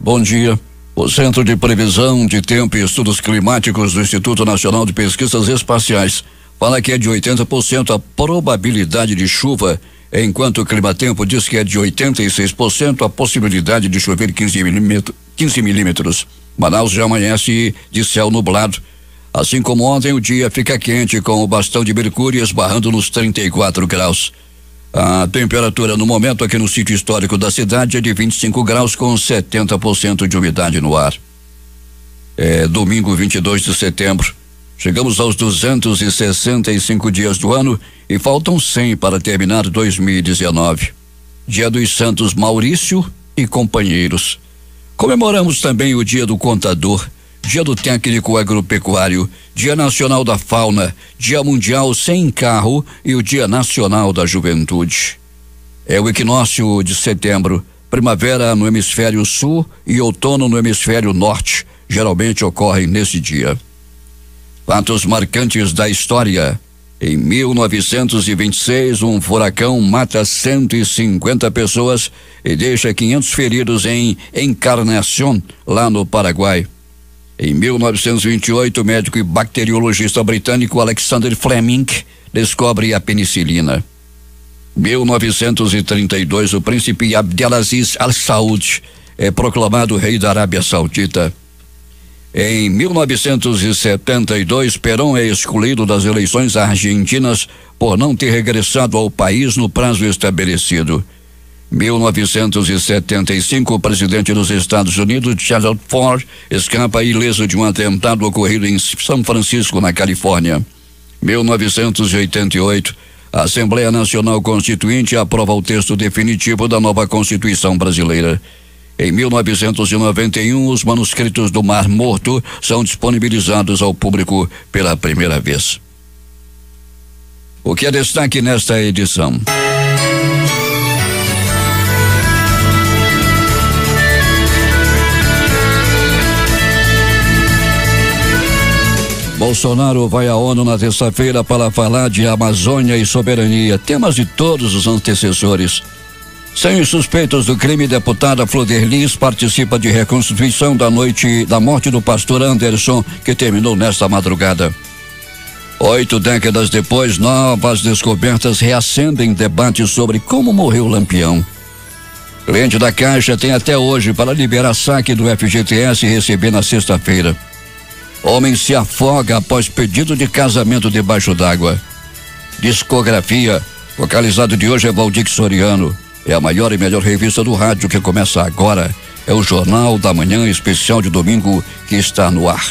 Bom dia. O Centro de Previsão de Tempo e Estudos Climáticos do Instituto Nacional de Pesquisas Espaciais fala que é de 80% a probabilidade de chuva, enquanto o Climatempo diz que é de 86% a possibilidade de chover 15 milímetros. Manaus já amanhece de céu nublado. Assim como ontem, o dia fica quente com o bastão de mercúrio esbarrando nos 34 graus. A temperatura no momento aqui no sítio histórico da cidade é de 25 graus com 70% de umidade no ar. É domingo 22 de setembro. Chegamos aos 265 dias do ano e faltam 100 para terminar 2019. Dia dos Santos Maurício e companheiros. Comemoramos também o Dia do Contador, Dia do Técnico Agropecuário, Dia Nacional da Fauna, Dia Mundial Sem Carro e o Dia Nacional da Juventude. É o equinócio de setembro, primavera no hemisfério sul e outono no hemisfério norte, geralmente ocorrem nesse dia. Fatos marcantes da história. Em 1926, um furacão mata 150 pessoas e deixa 500 feridos em Encarnación, lá no Paraguai. Em 1928, o médico e bacteriologista britânico Alexander Fleming descobre a penicilina. 1932, o príncipe Abdelaziz Al Saud é proclamado rei da Arábia Saudita. Em 1972, Perón é excluído das eleições argentinas por não ter regressado ao país no prazo estabelecido. 1975, o presidente dos Estados Unidos, Gerald Ford, escapa ileso de um atentado ocorrido em São Francisco, na Califórnia. 1988, a Assembleia Nacional Constituinte aprova o texto definitivo da nova Constituição brasileira. Em 1991, os manuscritos do Mar Morto são disponibilizados ao público pela primeira vez. O que é destaque nesta edição? Bolsonaro vai à ONU na terça-feira para falar de Amazônia e soberania, temas de todos os antecessores. Sem os suspeitos do crime, deputada Floder Liz participa de reconstituição da morte do pastor Anderson, que terminou nesta madrugada. 8 décadas depois, novas descobertas reacendem debates sobre como morreu Lampião. Cliente da Caixa tem até hoje para liberar saque do FGTS e receber na sexta-feira. Homem se afoga após pedido de casamento debaixo d'água. Discografia. Localizado de hoje é Valdir Soriano. É a maior e melhor revista do rádio que começa agora. É o Jornal da Manhã especial de domingo que está no ar.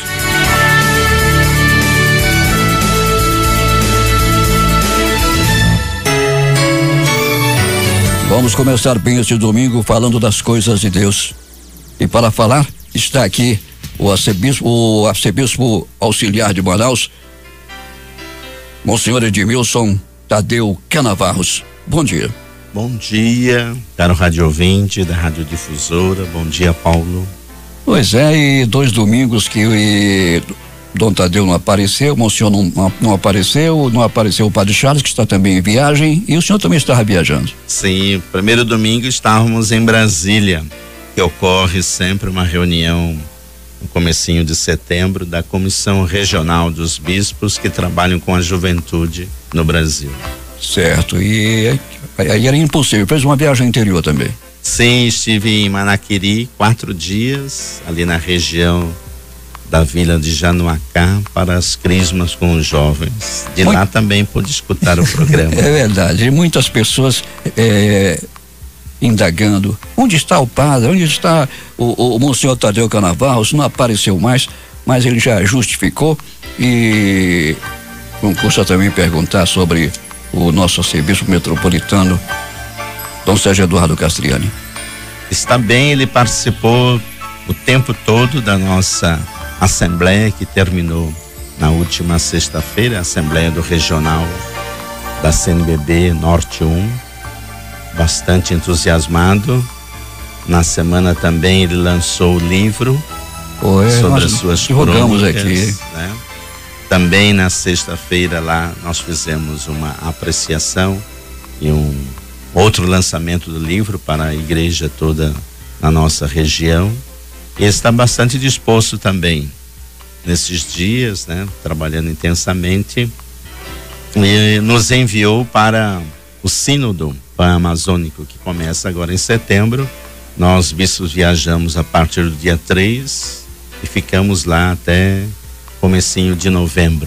Vamos começar bem este domingo falando das coisas de Deus. E para falar, está aqui o arcebispo auxiliar de Manaus, Monsenhor Edmilson Tadeu Canavarros. Bom dia. Bom dia, caro rádio ouvinte da Rádio Difusora. Bom dia, Paulo. Pois é, e 2 domingos que Dom Tadeu não apareceu, o Monsenhor não apareceu o Padre Charles, que está também em viagem, e o senhor também estava viajando. Sim, primeiro domingo estávamos em Brasília, que ocorre sempre uma reunião no comecinho de setembro da Comissão Regional dos Bispos que trabalham com a juventude no Brasil. Certo, e aí era impossível, fez uma viagem interior também. Sim, estive em Manaquiri 4 dias, ali na região da Vila de Januacá, para as crismas com os jovens. De lá também pude escutar o programa. É verdade, muitas pessoas indagando, onde está o padre, onde está o Monsenhor Tadeu Canavarros, não apareceu mais, mas ele já justificou. E concurso também perguntar sobre o nosso arcebispo metropolitano, Dom Sérgio Eduardo Castriani. Está bem, ele participou o tempo todo da nossa assembleia, que terminou na última sexta-feira, a assembleia do regional da CNBB Norte 1, bastante entusiasmado. Na semana também ele lançou o livro sobre as suas crônicas, aqui. Né? Também na sexta-feira lá nós fizemos uma apreciação e um outro lançamento do livro para a igreja toda na nossa região. E está bastante disposto também nesses dias, né? Trabalhando intensamente, e nos enviou para o Sínodo Pan-Amazônico, que começa agora em setembro. Nós, bispos, viajamos a partir do dia 3 e ficamos lá até comecinho de novembro.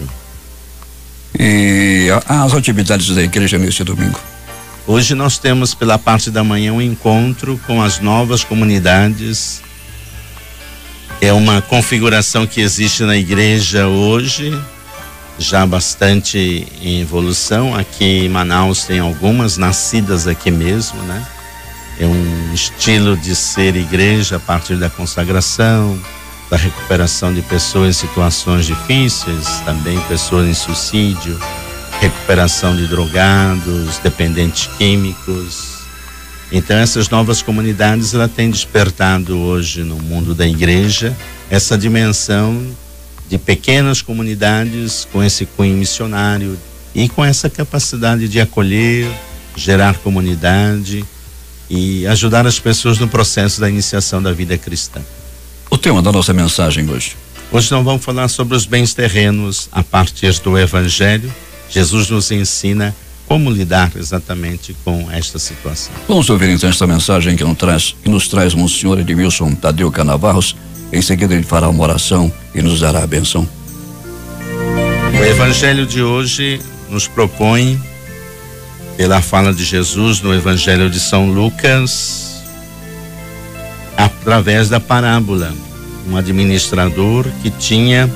E as atividades da igreja nesse domingo? Hoje nós temos pela parte da manhã um encontro com as novas comunidades. É uma configuração que existe na igreja hoje, já bastante em evolução. Aqui em Manaus tem algumas nascidas aqui mesmo, né? É um estilo de ser igreja a partir da consagração, da recuperação de pessoas em situações difíceis, também pessoas em suicídio, recuperação de drogados, dependentes químicos. Então essas novas comunidades, ela tem despertado hoje no mundo da igreja essa dimensão de pequenas comunidades com esse cunho missionário e com essa capacidade de acolher, gerar comunidade e ajudar as pessoas no processo da iniciação da vida cristã. O tema da nossa mensagem hoje? Hoje nós vamos falar sobre os bens terrenos a partir do Evangelho. Jesus nos ensina como lidar exatamente com esta situação. Vamos ouvir então esta mensagem que nos traz o Monsenhor Edmilson Tadeu Canavarros. Em seguida ele fará uma oração e nos dará a bênção. O Evangelho de hoje nos propõe, pela fala de Jesus no Evangelho de São Lucas, através da parábola, um administrador que tinha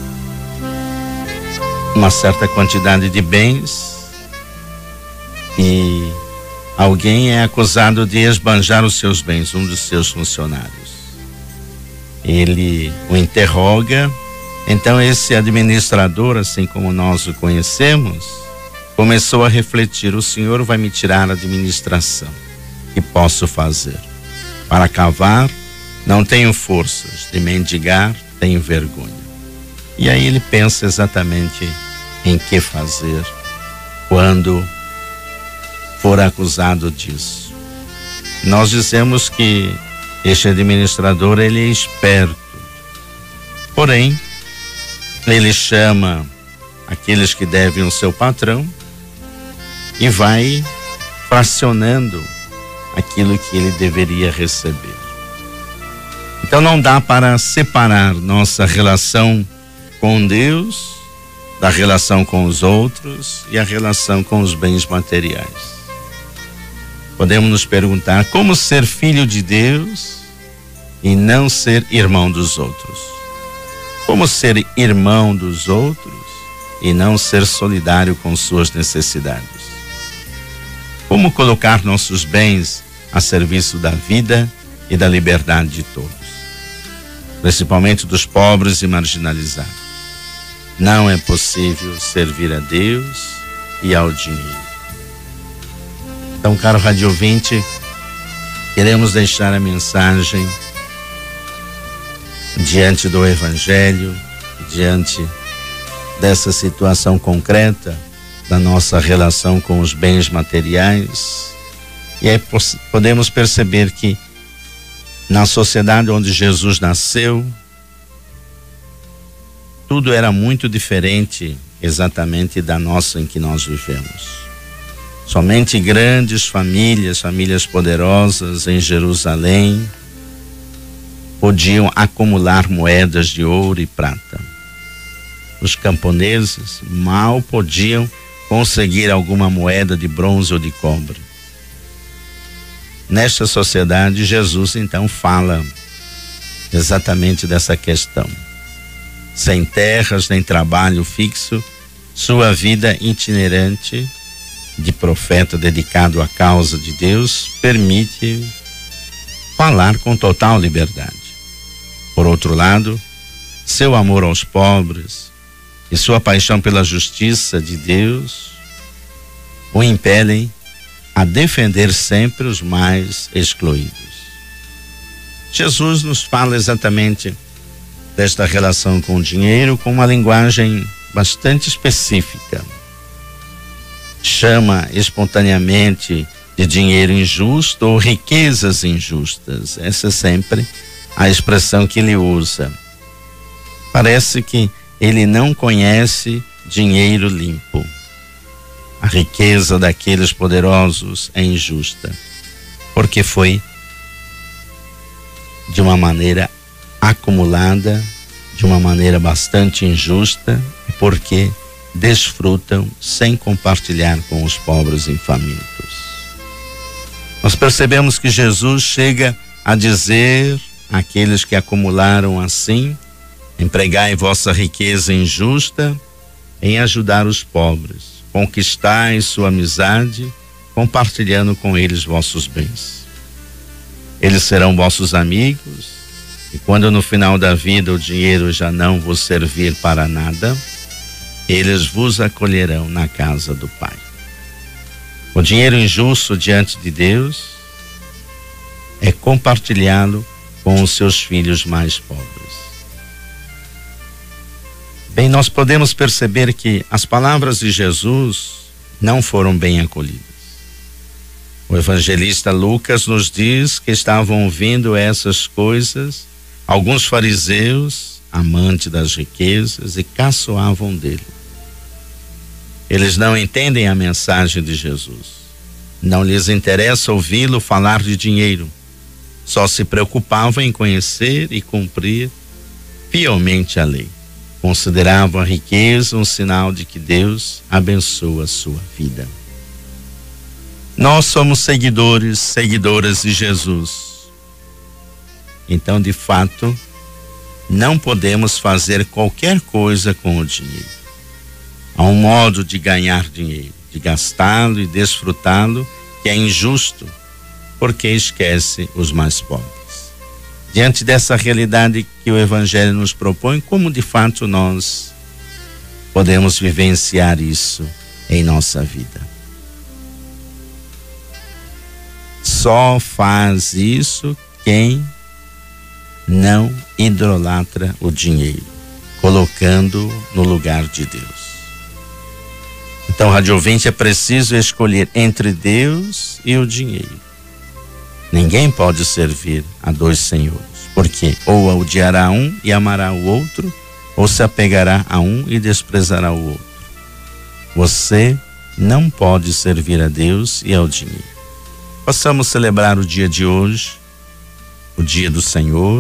uma certa quantidade de bens e alguém é acusado de esbanjar os seus bens, um dos seus funcionários. Ele o interroga. Então esse administrador, assim como nós o conhecemos, começou a refletir: o Senhor vai me tirar a administração, que posso fazer? Para cavar, não tenho forças; de mendigar, tenho vergonha. E aí ele pensa exatamente em que fazer quando for acusado disso. Nós dizemos que este administrador, ele é esperto, porém ele chama aqueles que devem o seu patrão e vai fracionando aquilo que ele deveria receber. Então não dá para separar nossa relação com Deus da relação com os outros e a relação com os bens materiais. Podemos nos perguntar como ser filho de Deus e não ser irmão dos outros. Como ser irmão dos outros e não ser solidário com suas necessidades. Como colocar nossos bens a serviço da vida e da liberdade de todos, principalmente dos pobres e marginalizados. Não é possível servir a Deus e ao dinheiro. Então, caro rádio ouvinte, queremos deixar a mensagem diante do Evangelho, diante dessa situação concreta da nossa relação com os bens materiais. E aí podemos perceber que na sociedade onde Jesus nasceu, tudo era muito diferente exatamente da nossa em que nós vivemos. Somente grandes famílias poderosas em Jerusalém podiam acumular moedas de ouro e prata. Os camponeses mal podiam conseguir alguma moeda de bronze ou de cobre. Nesta sociedade, Jesus então fala exatamente dessa questão. Sem terras nem trabalho fixo, sua vida itinerante de profeta dedicado à causa de Deus permite falar com total liberdade. Por outro lado, seu amor aos pobres e sua paixão pela justiça de Deus o impelem a defender sempre os mais excluídos. Jesus nos fala exatamente desta relação com o dinheiro com uma linguagem bastante específica. Chama espontaneamente de dinheiro injusto ou riquezas injustas. Essa sempre a expressão que ele usa. Parece que ele não conhece dinheiro limpo. A riqueza daqueles poderosos é injusta, porque foi de uma maneira acumulada, de uma maneira bastante injusta, porque desfrutam sem compartilhar com os pobres e famintos. Nós percebemos que Jesus chega a dizer àqueles que acumularam assim: empregai vossa riqueza injusta em ajudar os pobres, conquistai sua amizade, compartilhando com eles vossos bens. Eles serão vossos amigos, e quando no final da vida o dinheiro já não vos servir para nada, eles vos acolherão na casa do Pai. O dinheiro injusto diante de Deus é compartilhá-lo com os seus filhos mais pobres. Bem, nós podemos perceber que as palavras de Jesus não foram bem acolhidas. O evangelista Lucas nos diz que estavam ouvindo essas coisas alguns fariseus, amantes das riquezas, e caçoavam dele. Eles não entendem a mensagem de Jesus. Não lhes interessa ouvi-lo falar de dinheiro. Só se preocupavam em conhecer e cumprir fielmente a lei. Consideravam a riqueza um sinal de que Deus abençoa a sua vida. Nós somos seguidoras de Jesus. Então, de fato, não podemos fazer qualquer coisa com o dinheiro. Há um modo de ganhar dinheiro, de gastá-lo e desfrutá-lo, que é injusto, porque esquece os mais pobres. Diante dessa realidade que o Evangelho nos propõe, como de fato nós podemos vivenciar isso em nossa vida? Só faz isso quem não idolatra o dinheiro, colocando no lugar de Deus. Então, rádio ouvinte, é preciso escolher entre Deus e o dinheiro. Ninguém pode servir a dois senhores, porque ou odiará um e amará o outro, ou se apegará a um e desprezará o outro. Você não pode servir a Deus e ao dinheiro. Possamos celebrar o dia de hoje, o dia do Senhor,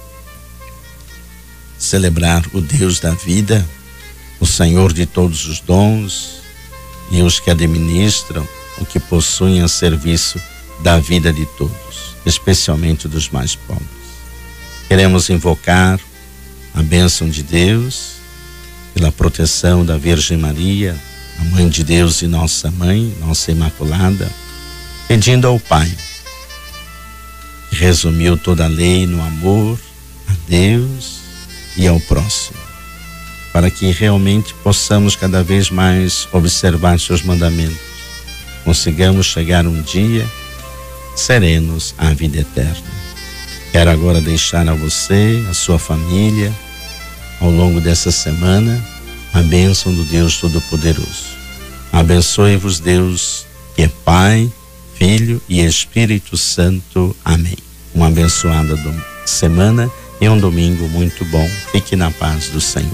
celebrar o Deus da vida, o Senhor de todos os dons e os que administram o que possuem a serviço da vida de todos, especialmente dos mais pobres. Queremos invocar a bênção de Deus pela proteção da Virgem Maria, a Mãe de Deus e nossa Mãe, nossa Imaculada, pedindo ao Pai, que resumiu toda a lei no amor a Deus e ao próximo, para que realmente possamos cada vez mais observar seus mandamentos, consigamos chegar um dia serenos à vida eterna. Quero agora deixar a você, a sua família, ao longo dessa semana, a bênção do Deus Todo-Poderoso. Abençoe-vos Deus, que é Pai, Filho e Espírito Santo. Amém. Uma abençoada semana e um domingo muito bom. Fique na paz do Senhor.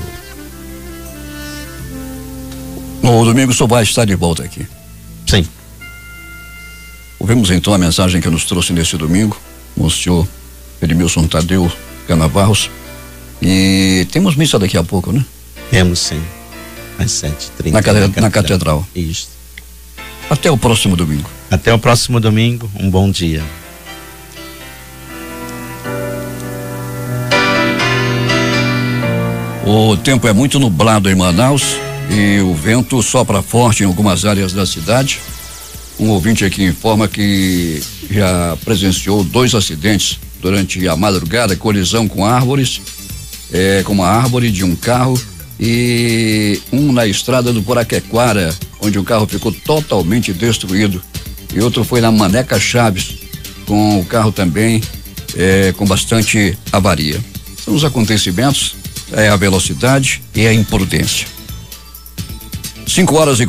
No domingo só vai estar de volta aqui. Sim. Ouvimos então a mensagem que nos trouxe nesse domingo, o senhor Edmilson Tadeu Canavarros. E temos missa daqui a pouco, né? Temos sim, às 7h30. Na Catedral. Isso. Até o próximo domingo. Até o próximo domingo, um bom dia. O tempo é muito nublado em Manaus e o vento sopra forte em algumas áreas da cidade. Um ouvinte aqui informa que já presenciou 2 acidentes durante a madrugada, colisão com árvores, com uma árvore de um carro, e um na estrada do Poraquequara, onde o carro ficou totalmente destruído, e outro foi na Maneca Chaves, com o carro também com bastante avaria. São os acontecimentos, a velocidade e a imprudência. 6 horas e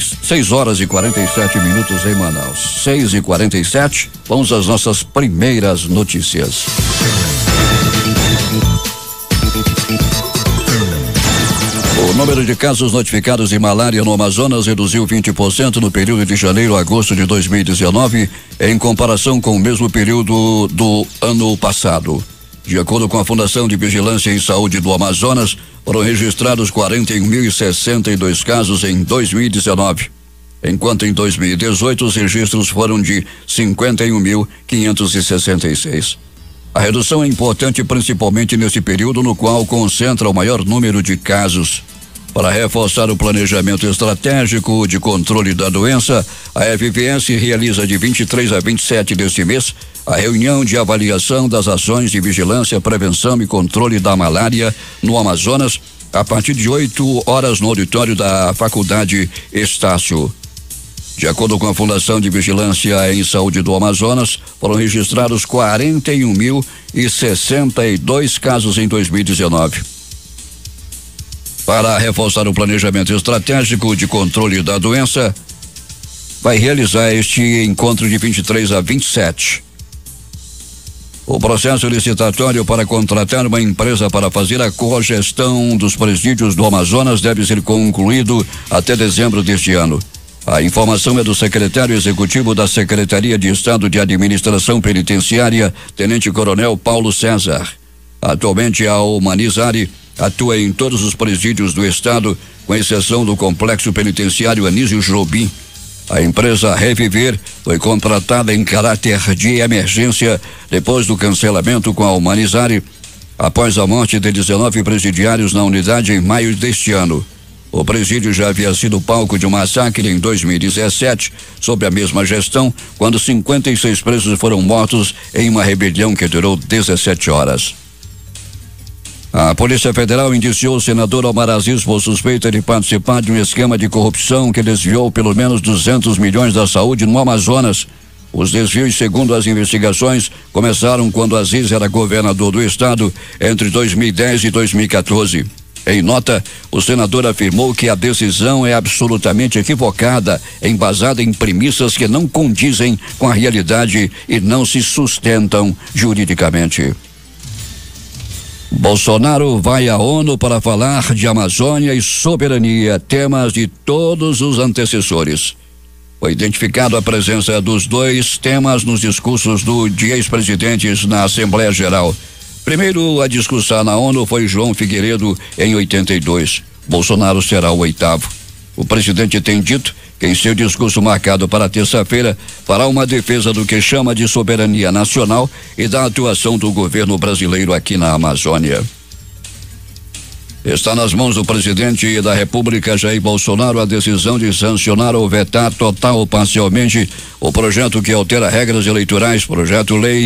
47 minutos em Manaus. 6h47, vamos às nossas primeiras notícias. número de casos notificados de malária no Amazonas reduziu 20% no período de janeiro a agosto de 2019, em comparação com o mesmo período do ano passado. De acordo com a Fundação de Vigilância em Saúde do Amazonas, foram registrados 41.062 casos em 2019, enquanto em 2018 os registros foram de 51.566. A redução é importante principalmente nesse período no qual concentra o maior número de casos. Para reforçar o planejamento estratégico de controle da doença, a FVS realiza de 23 a 27 deste mês a reunião de avaliação das ações de vigilância, prevenção e controle da malária no Amazonas, a partir de 8 horas no auditório da Faculdade Estácio. De acordo com a Fundação de Vigilância em Saúde do Amazonas, foram registrados 41.062 casos em 2019. Para reforçar o planejamento estratégico de controle da doença, vai realizar este encontro de 23 a 27. O processo licitatório para contratar uma empresa para fazer a cogestão dos presídios do Amazonas deve ser concluído até dezembro deste ano. A informação é do secretário executivo da Secretaria de Estado de Administração Penitenciária, Tenente Coronel Paulo César. Atualmente, a Humanizare atua em todos os presídios do estado, com exceção do Complexo Penitenciário Anísio Jobim. A empresa Reviver foi contratada em caráter de emergência depois do cancelamento com a Humanizare, após a morte de 19 presidiários na unidade em maio deste ano. O presídio já havia sido palco de um massacre em 2017, sob a mesma gestão, quando 56 presos foram mortos em uma rebelião que durou 17 horas. A Polícia Federal indiciou o senador Omar Aziz por suspeita de participar de um esquema de corrupção que desviou pelo menos 200 milhões da saúde no Amazonas. Os desvios, segundo as investigações, começaram quando Aziz era governador do estado entre 2010 e 2014. Em nota, o senador afirmou que a decisão é absolutamente equivocada, embasada em premissas que não condizem com a realidade e não se sustentam juridicamente. Bolsonaro vai à ONU para falar de Amazônia e soberania, temas de todos os antecessores. Foi identificado a presença dos dois temas nos discursos de ex-presidentes na Assembleia Geral. Primeiro a discussão na ONU foi João Figueiredo em 82. Bolsonaro será o 8º. O presidente tem dito que em seu discurso marcado para terça-feira fará uma defesa do que chama de soberania nacional e da atuação do governo brasileiro aqui na Amazônia. Está nas mãos do presidente da República, Jair Bolsonaro, a decisão de sancionar ou vetar total ou parcialmente o projeto que altera regras eleitorais, projeto-lei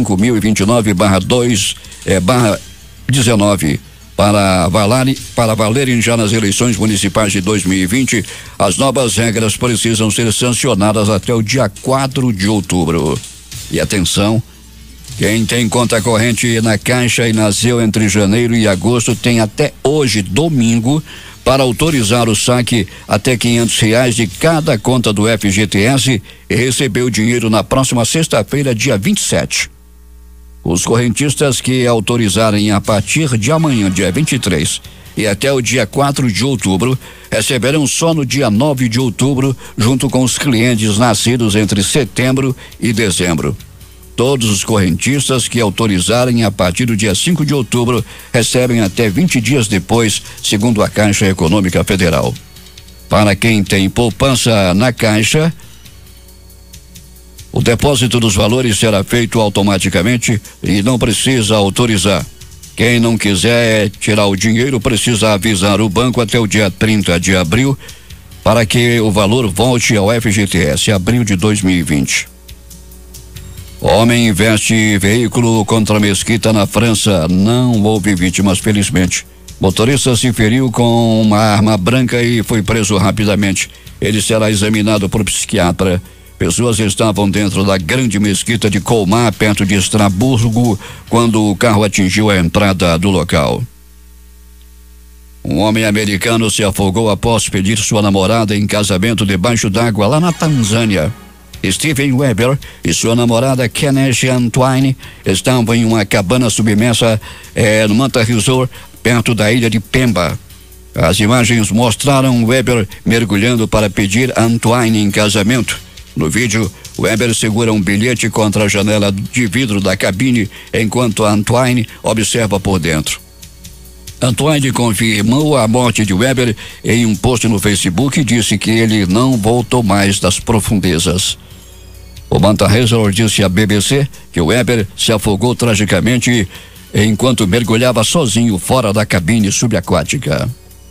5.029/19. Para valerem já nas eleições municipais de 2020, as novas regras precisam ser sancionadas até o dia 4 de outubro. E atenção, quem tem conta corrente na Caixa e nasceu entre janeiro e agosto tem até hoje, domingo, para autorizar o saque até R$500 de cada conta do FGTS e receber o dinheiro na próxima sexta-feira, dia 27. Os correntistas que autorizarem a partir de amanhã, dia 23, e até o dia 4 de outubro, receberão só no dia 9 de outubro, junto com os clientes nascidos entre setembro e dezembro. Todos os correntistas que autorizarem a partir do dia 5 de outubro recebem até 20 dias depois, segundo a Caixa Econômica Federal. Para quem tem poupança na Caixa, o depósito dos valores será feito automaticamente e não precisa autorizar. Quem não quiser tirar o dinheiro precisa avisar o banco até o dia 30 de abril para que o valor volte ao FGTS, abril de 2020. Homem investe veículo contra mesquita na França. Não houve vítimas, felizmente. Motorista se feriu com uma arma branca e foi preso rapidamente. Ele será examinado por psiquiatra. Pessoas estavam dentro da grande mesquita de Colmar, perto de Estraburgo, quando o carro atingiu a entrada do local. Um homem americano se afogou após pedir sua namorada em casamento debaixo d'água lá na Tanzânia. Steven Weber e sua namorada Kenneth Antoine estavam em uma cabana submersa no Manta Resort, perto da ilha de Pemba. As imagens mostraram Weber mergulhando para pedir Antoine em casamento. No vídeo, Weber segura um bilhete contra a janela de vidro da cabine, enquanto Antoine observa por dentro. Antoine confirmou a morte de Weber em um post no Facebook e disse que ele não voltou mais das profundezas. O Manta Razor disse à BBC que Weber se afogou tragicamente enquanto mergulhava sozinho fora da cabine subaquática.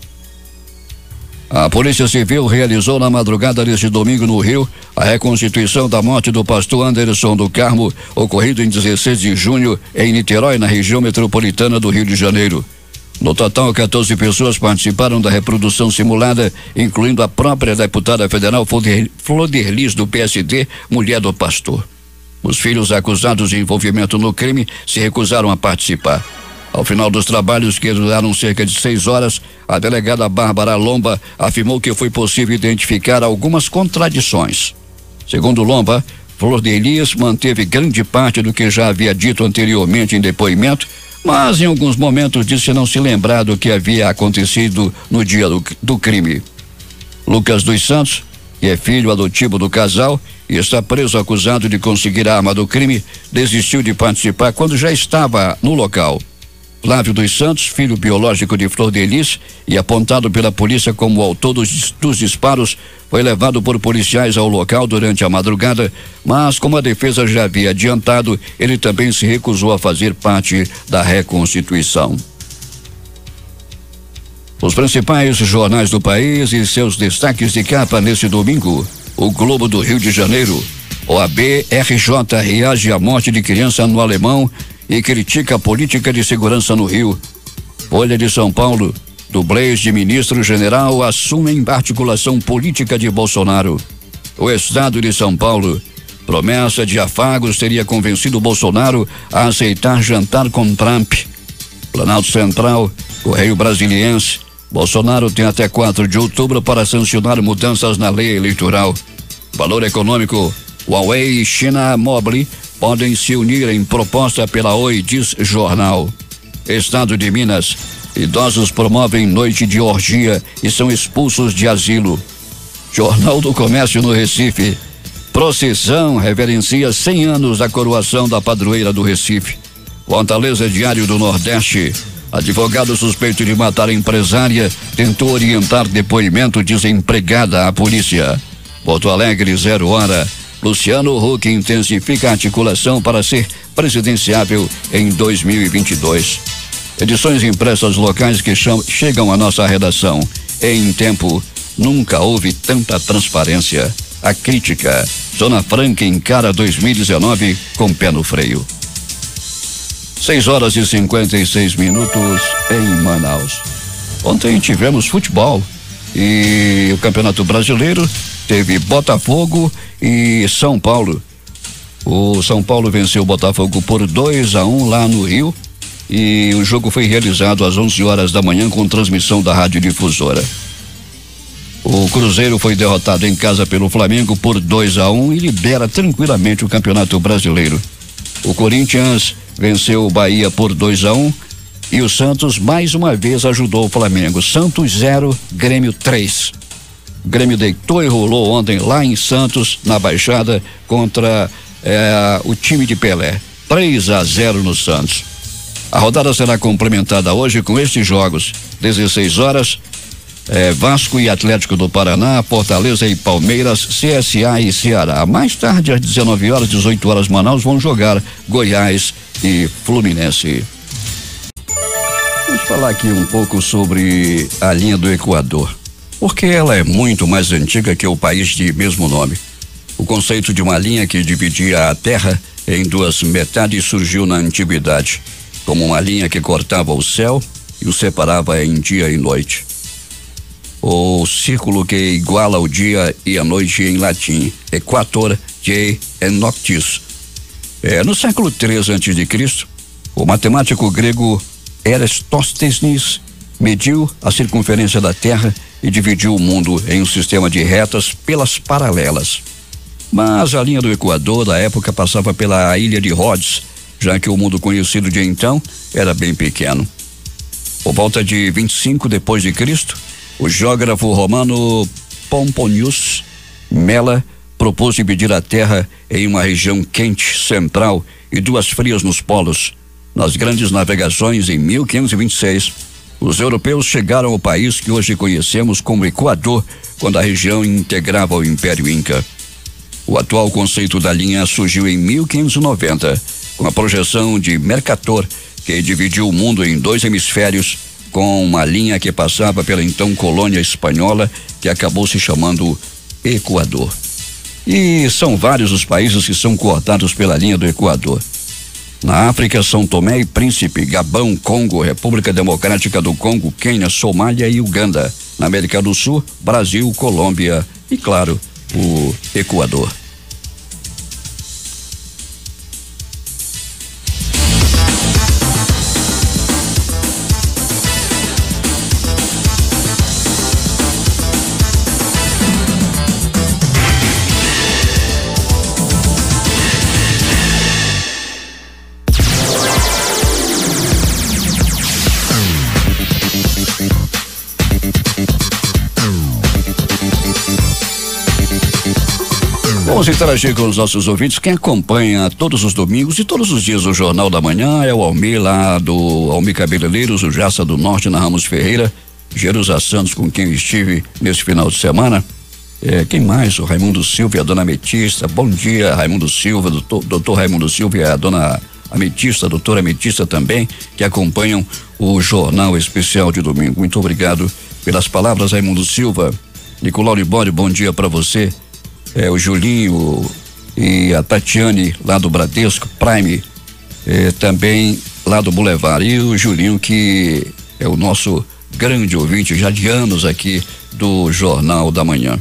A Polícia Civil realizou na madrugada deste domingo no Rio a reconstituição da morte do pastor Anderson do Carmo, ocorrido em 16 de junho em Niterói, na região metropolitana do Rio de Janeiro. No total, 14 pessoas participaram da reprodução simulada, incluindo a própria deputada federal Floderlis, do PSD, mulher do pastor. Os filhos acusados de envolvimento no crime se recusaram a participar. Ao final dos trabalhos, que duraram cerca de 6 horas, a delegada Bárbara Lomba afirmou que foi possível identificar algumas contradições. Segundo Lomba, Flor de Elias manteve grande parte do que já havia dito anteriormente em depoimento, mas em alguns momentos disse não se lembrar do que havia acontecido no dia do crime. Lucas dos Santos, que é filho adotivo do casal e está preso acusado de conseguir a arma do crime, desistiu de participar quando já estava no local. Flávio dos Santos, filho biológico de Flor de Elis e apontado pela polícia como autor dos disparos, foi levado por policiais ao local durante a madrugada, mas como a defesa já havia adiantado, ele também se recusou a fazer parte da reconstituição. Os principais jornais do país e seus destaques de capa nesse domingo. O Globo do Rio de Janeiro. OAB-RJ reage à morte de criança no Alemão e critica a política de segurança no Rio. Folha de São Paulo. Dublês de ministro-general assumem articulação política de Bolsonaro. O Estado de São Paulo. Promessa de afagos teria convencido Bolsonaro a aceitar jantar com Trump. Planalto Central. Correio Brasiliense. Bolsonaro tem até 4 de outubro para sancionar mudanças na lei eleitoral. Valor econômico. Huawei e China Mobile podem se unir em proposta pela Oi, diz jornal. Estado de Minas. Idosos promovem noite de orgia e são expulsos de asilo. Jornal do Comércio no Recife. Procissão reverencia 100 anos da coroação da padroeira do Recife. Fortaleza Diário do Nordeste. Advogado suspeito de matar a empresária tentou orientar depoimento desempregada à polícia. Porto Alegre, 0 hora. Luciano Huck intensifica a articulação para ser presidenciável em 2022. Edições impressas locais que chegam à nossa redação. Em tempo, nunca houve tanta transparência. A crítica. Zona Franca encara 2019 com pé no freio. 6 horas e 56 minutos em Manaus. Ontem tivemos futebol e o Campeonato Brasileiro teve Botafogo e São Paulo. O São Paulo venceu o Botafogo por 2-1 lá no Rio e o jogo foi realizado às 11 horas da manhã com transmissão da Rádio Difusora. O Cruzeiro foi derrotado em casa pelo Flamengo por 2-1 e libera tranquilamente o Campeonato Brasileiro. O Corinthians venceu o Bahia por 2-1 e o Santos mais uma vez ajudou o Flamengo. Santos 0, Grêmio 3. O Grêmio deitou e rolou ontem lá em Santos, na Baixada, contra o time de Pelé. 3-0 no Santos. A rodada será complementada hoje com estes jogos. 16 horas, Vasco e Atlético do Paraná, Fortaleza e Palmeiras, CSA e Ceará. Mais tarde, às 19 horas, 18 horas, Manaus vão jogar Goiás e Fluminense. Vamos falar aqui um pouco sobre a linha do Equador, porque ela é muito mais antiga que o país de mesmo nome. O conceito de uma linha que dividia a terra em 2 metades surgiu na antiguidade, como uma linha que cortava o céu e o separava em dia e noite. O círculo que iguala o dia e a noite em latim, Equator dies et noctis. No século 3 a.C., o matemático grego Eratosthenes mediu a circunferência da Terra e dividiu o mundo em um sistema de retas pelas paralelas. Mas a linha do Equador da época passava pela ilha de Rhodes, já que o mundo conhecido de então era bem pequeno. Por volta de 25 depois de Cristo, o geógrafo romano Pomponius Mela propôs dividir a Terra em uma região quente central e duas frias nos polos. Nas grandes navegações em 1526, os europeus chegaram ao país que hoje conhecemos como Equador, quando a região integrava o Império Inca. O atual conceito da linha surgiu em 1590, com a projeção de Mercator, que dividiu o mundo em dois hemisférios, com uma linha que passava pela então colônia espanhola, que acabou se chamando Equador. E são vários os países que são cortados pela linha do Equador. Na África, São Tomé e Príncipe, Gabão, Congo, República Democrática do Congo, Quênia, Somália e Uganda. Na América do Sul, Brasil, Colômbia e, claro, o Equador. Vamos interagir com os nossos ouvintes. Quem acompanha todos os domingos e todos os dias o Jornal da Manhã é o Almir, lá do Almir Cabeleireiros, o Jaça do Norte, na Ramos Ferreira, Jerusa Santos, com quem eu estive nesse final de semana. Quem mais? O Raimundo Silva e a dona Ametista. Bom dia, Raimundo Silva, doutor Raimundo Silva e a dona Ametista, doutora Ametista também, que acompanham o Jornal Especial de domingo. Muito obrigado pelas palavras, Raimundo Silva. Nicolau Libório, bom dia para você. O Julinho e a Tatiane lá do Bradesco Prime, também lá do Boulevard, e o Julinho, que é o nosso grande ouvinte já de anos aqui do Jornal da Manhã.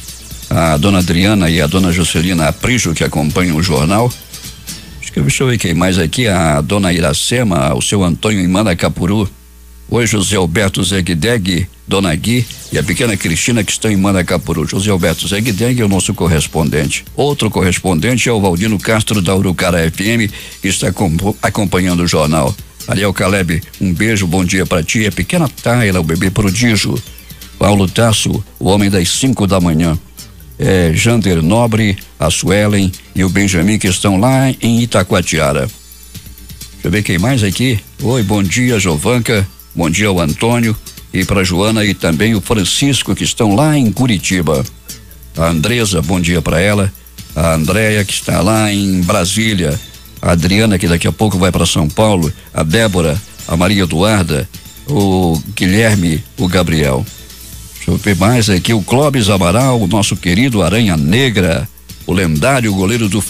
A dona Adriana e a dona Juscelina Aprijo, que acompanham o jornal. Deixa eu ver quem mais aqui, a dona Iracema, o seu Antônio em Manacapuru. Oi, José Alberto Zegdeg, dona Gui e a pequena Cristina, que estão em Manacapuru. José Alberto Zegdeg é o nosso correspondente. Outro correspondente é o Valdino Castro, da Urucara FM, que está acompanhando o jornal. Ariel Caleb, um beijo, bom dia para ti. A pequena Tayla, o bebê prodígio. Paulo Tasso, o homem das 5 da manhã. Jander Nobre, a Suelen e o Benjamin, que estão lá em Itacoatiara. Deixa eu ver quem mais aqui. Oi, bom dia, Jovanca. Bom dia ao Antônio e para Joana e também o Francisco, que estão lá em Curitiba. A Andresa, bom dia para ela. A Andréia, que está lá em Brasília. A Adriana, que daqui a pouco vai para São Paulo. A Débora, a Maria Eduarda, o Guilherme, o Gabriel. Deixa eu ver mais aqui. O Clóvis Amaral, o nosso querido Aranha Negra, o lendário goleiro do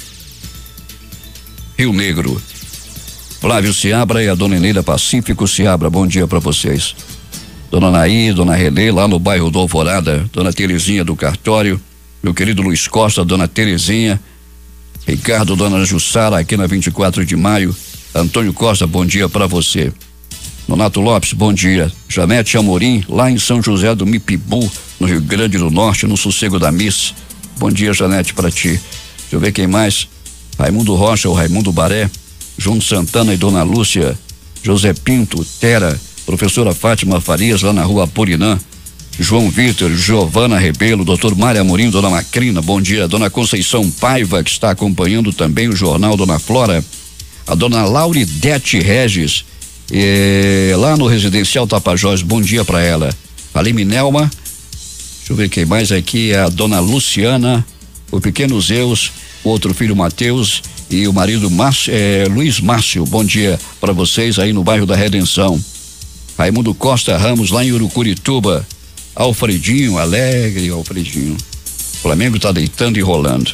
Rio Negro. Flávio Seabra e a dona Eneida Pacífico Seabra, bom dia para vocês. Dona Naí, dona Relê, lá no bairro do Alvorada, dona Terezinha do Cartório, meu querido Luiz Costa, dona Terezinha, Ricardo, dona Jussara, aqui na 24 de maio, Antônio Costa, bom dia para você. Donato Lopes, bom dia. Janete Amorim, lá em São José do Mipibu, no Rio Grande do Norte, no Sossego da Miss. Bom dia, Janete, para ti. Deixa eu ver quem mais. Raimundo Rocha, o Raimundo Baré, João Santana e dona Lúcia, José Pinto, Tera, professora Fátima Farias, lá na rua Apurinã, João Vitor, Giovana Rebelo, doutor Mário Amorim, dona Macrina, bom dia. Dona Conceição Paiva, que está acompanhando também o jornal, dona Flora, a dona Lauridete Regis, lá no Residencial Tapajós, bom dia para ela. A Lime Nelma, deixa eu ver quem mais aqui, a dona Luciana, o pequeno Zeus, o outro filho Mateus e o marido Luiz Márcio, bom dia para vocês aí no bairro da Redenção. Raimundo Costa Ramos, lá em Urucurituba. Alfredinho, alegre Alfredinho. O Flamengo está deitando e rolando.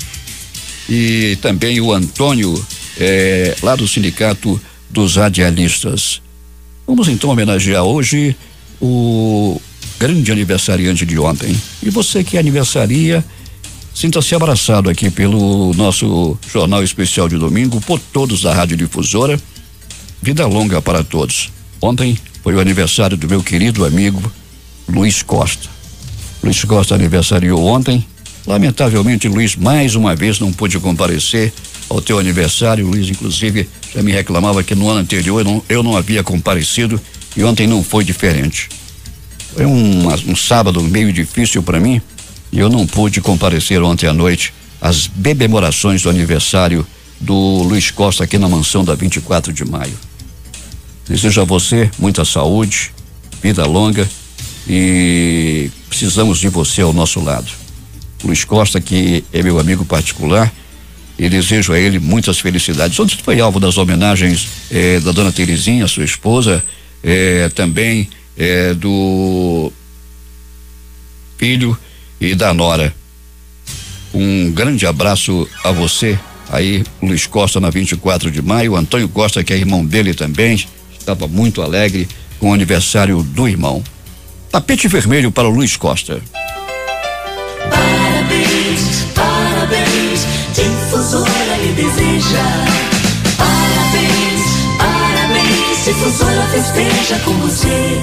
E também o Antônio, lá do Sindicato dos Radialistas. Vamos então homenagear hoje o grande aniversariante de ontem. E você que aniversaria, sinta-se abraçado aqui pelo nosso Jornal Especial de domingo, por todos da Rádio Difusora. Vida longa para todos. Ontem foi o aniversário do meu querido amigo Luiz Costa. Luiz Costa aniversariou ontem. Lamentavelmente, Luiz mais uma vez não pôde comparecer ao teu aniversário. Luiz, inclusive, já me reclamava que no ano anterior eu não havia comparecido E ontem não foi diferente. Foi um sábado meio difícil para mim e eu não pude comparecer ontem à noite às bebemorações do aniversário do Luiz Costa aqui na mansão da 24 de maio. Desejo a você muita saúde, vida longa e precisamos de você ao nosso lado. Luiz Costa, que é meu amigo particular, e desejo a ele muitas felicidades. Ontem foi alvo das homenagens da dona Terezinha, sua esposa, também do filho e da nora. Um grande abraço a você aí, Luiz Costa, na 24 de maio. Antônio Costa, que é irmão dele também, estava muito alegre com o aniversário do irmão. Tapete vermelho para o Luiz Costa. Parabéns, parabéns, Difusora lhe deseja. Parabéns, parabéns, Difusora festeja com você.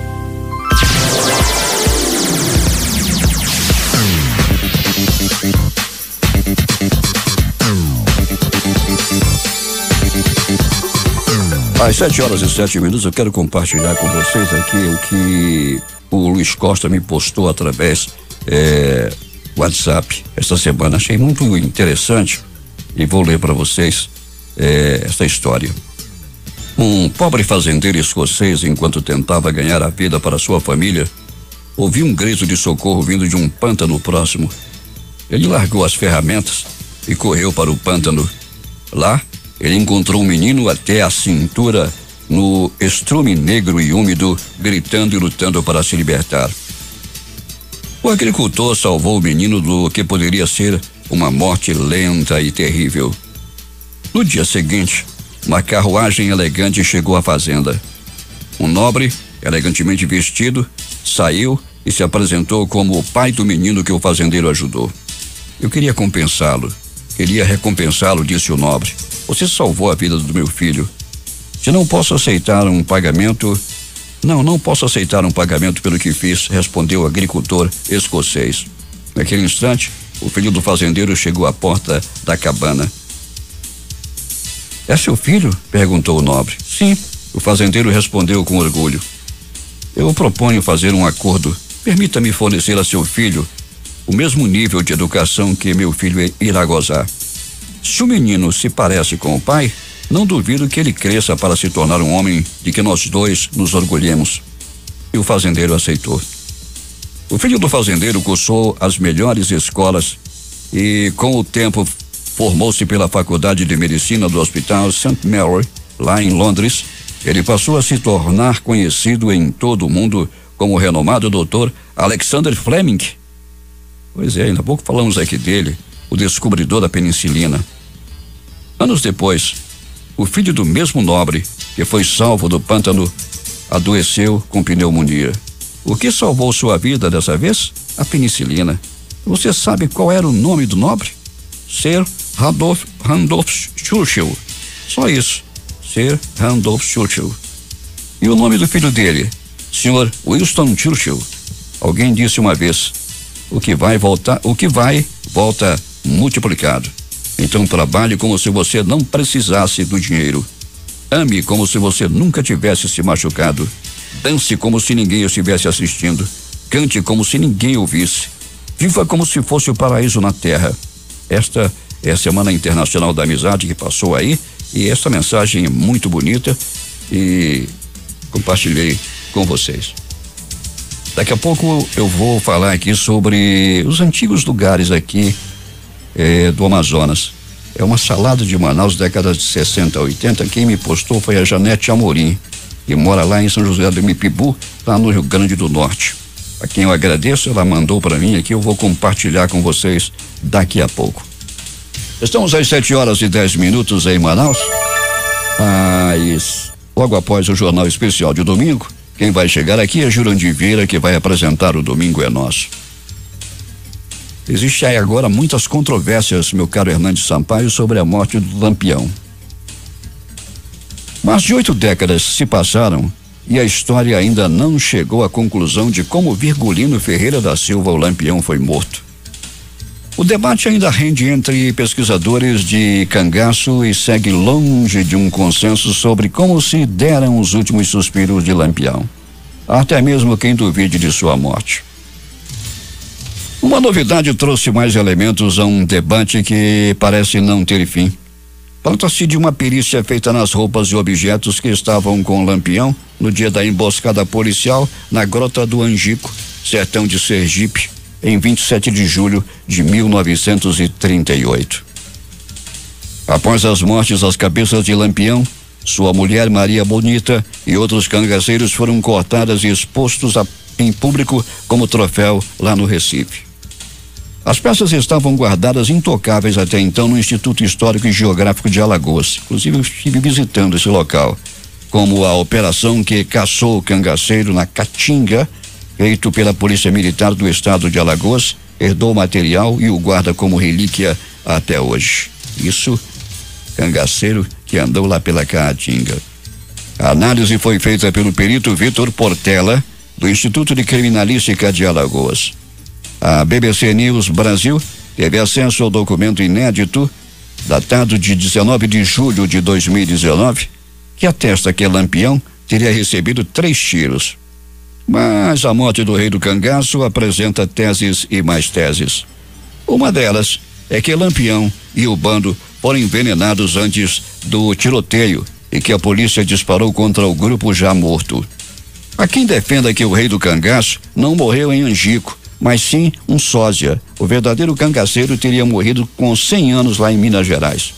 Às 7h07, eu quero compartilhar com vocês aqui o que o Luiz Costa me postou através WhatsApp esta semana. Achei muito interessante e vou ler para vocês esta história. Um pobre fazendeiro escocês, enquanto tentava ganhar a vida para sua família, ouviu um grito de socorro vindo de um pântano próximo. Ele largou as ferramentas e correu para o pântano. Lá, ele encontrou um menino até a cintura no estrume negro e úmido, gritando e lutando para se libertar. O agricultor salvou o menino do que poderia ser uma morte lenta e terrível. No dia seguinte, uma carruagem elegante chegou à fazenda. Um nobre, elegantemente vestido, saiu e se apresentou como o pai do menino que o fazendeiro ajudou. Eu queria recompensá-lo, disse o nobre. Você salvou a vida do meu filho. Se não posso aceitar um pagamento, não posso aceitar um pagamento pelo que fiz, respondeu o agricultor escocês. Naquele instante, o filho do fazendeiro chegou à porta da cabana. É seu filho? Perguntou o nobre. Sim, o fazendeiro respondeu com orgulho. Eu proponho fazer um acordo. Permita-me fornecer a seu filho o mesmo nível de educação que meu filho irá gozar. Se o menino se parece com o pai, não duvido que ele cresça para se tornar um homem de que nós dois nos orgulhemos. E o fazendeiro aceitou. O filho do fazendeiro cursou as melhores escolas e, com o tempo, formou-se pela Faculdade de Medicina do Hospital St. Mary, lá em Londres. Ele passou a se tornar conhecido em todo o mundo como o renomado doutor Alexander Fleming. Pois é, ainda há pouco falamos aqui dele, o descobridor da penicilina. Anos depois, o filho do mesmo nobre, que foi salvo do pântano, adoeceu com pneumonia. O que salvou sua vida dessa vez? A penicilina. Você sabe qual era o nome do nobre? Sir Randolph Churchill. Só isso. Sir Randolph Churchill. E o nome do filho dele? Sr. Winston Churchill. Alguém disse uma vez: o que vai, volta multiplicado. Então trabalhe como se você não precisasse do dinheiro. Ame como se você nunca tivesse se machucado. Dance como se ninguém estivesse assistindo. Cante como se ninguém ouvisse. Viva como se fosse o paraíso na terra. Esta é a Semana Internacional da Amizade que passou aí, e esta mensagem é muito bonita e compartilhei com vocês. Daqui a pouco eu vou falar aqui sobre os antigos lugares aqui do Amazonas. É uma salada de Manaus, décadas de 60 a 80. Quem me postou foi a Janete Amorim, que mora lá em São José do Mipibu, lá no Rio Grande do Norte. A quem eu agradeço, ela mandou para mim aqui, eu vou compartilhar com vocês daqui a pouco. Estamos às 7h10 em Manaus. Logo após o Jornal Especial de domingo, quem vai chegar aqui é Jurandir Vieira, que vai apresentar o Domingo é Nosso. Existe aí agora muitas controvérsias, meu caro Hernandes Sampaio, sobre a morte do Lampião. Mais de 8 décadas se passaram e a história ainda não chegou à conclusão de como Virgulino Ferreira da Silva, o Lampião, foi morto. O debate ainda rende entre pesquisadores de Cangaço e segue longe de um consenso sobre como se deram os últimos suspiros de Lampião. Há até mesmo quem duvide de sua morte. Uma novidade trouxe mais elementos a um debate que parece não ter fim. Trata-se de uma perícia feita nas roupas e objetos que estavam com Lampião no dia da emboscada policial na Grota do Angico, sertão de Sergipe, em 27 de julho de 1938. Após as mortes, as cabeças de Lampião, sua mulher Maria Bonita e outros cangaceiros foram cortadas e expostos em público como troféu lá no Recife. As peças estavam guardadas intocáveis até então no Instituto Histórico e Geográfico de Alagoas. Inclusive, eu estive visitando esse local, como a operação que caçou o cangaceiro na Caatinga, feito pela Polícia Militar do Estado de Alagoas, herdou o material e o guarda como relíquia até hoje. Isso, cangaceiro que andou lá pela Caatinga. A análise foi feita pelo perito Vitor Portela, do Instituto de Criminalística de Alagoas. A BBC News Brasil teve acesso ao documento inédito, datado de 19 de julho de 2019, que atesta que Lampião teria recebido 3 tiros. Mas a morte do rei do cangaço apresenta teses e mais teses. Uma delas é que Lampião e o bando foram envenenados antes do tiroteio e que a polícia disparou contra o grupo já morto. Há quem defenda que o rei do cangaço não morreu em Angico, mas sim um sósia. O verdadeiro cangaceiro teria morrido com 100 anos lá em Minas Gerais.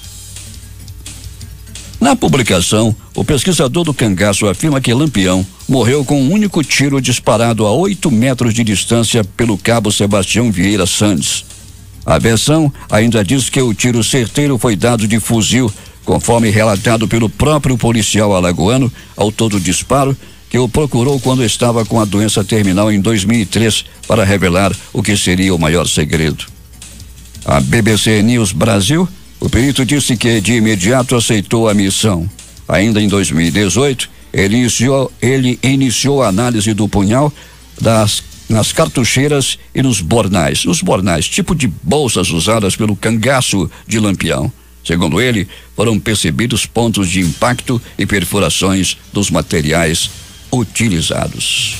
Na publicação, o pesquisador do cangaço afirma que Lampião morreu com um único tiro disparado a 8 metros de distância pelo cabo Sebastião Vieira Sandes. A versão ainda diz que o tiro certeiro foi dado de fuzil, conforme relatado pelo próprio policial alagoano, autor do disparo, que o procurou quando estava com a doença terminal em 2003 para revelar o que seria o maior segredo. A BBC News Brasil, o perito disse que de imediato aceitou a missão. Ainda em 2018, ele iniciou a análise do punhal nas cartucheiras e nos bornais. Os bornais, tipo de bolsas usadas pelo cangaço de Lampião. Segundo ele, foram percebidos pontos de impacto e perfurações dos materiais utilizados.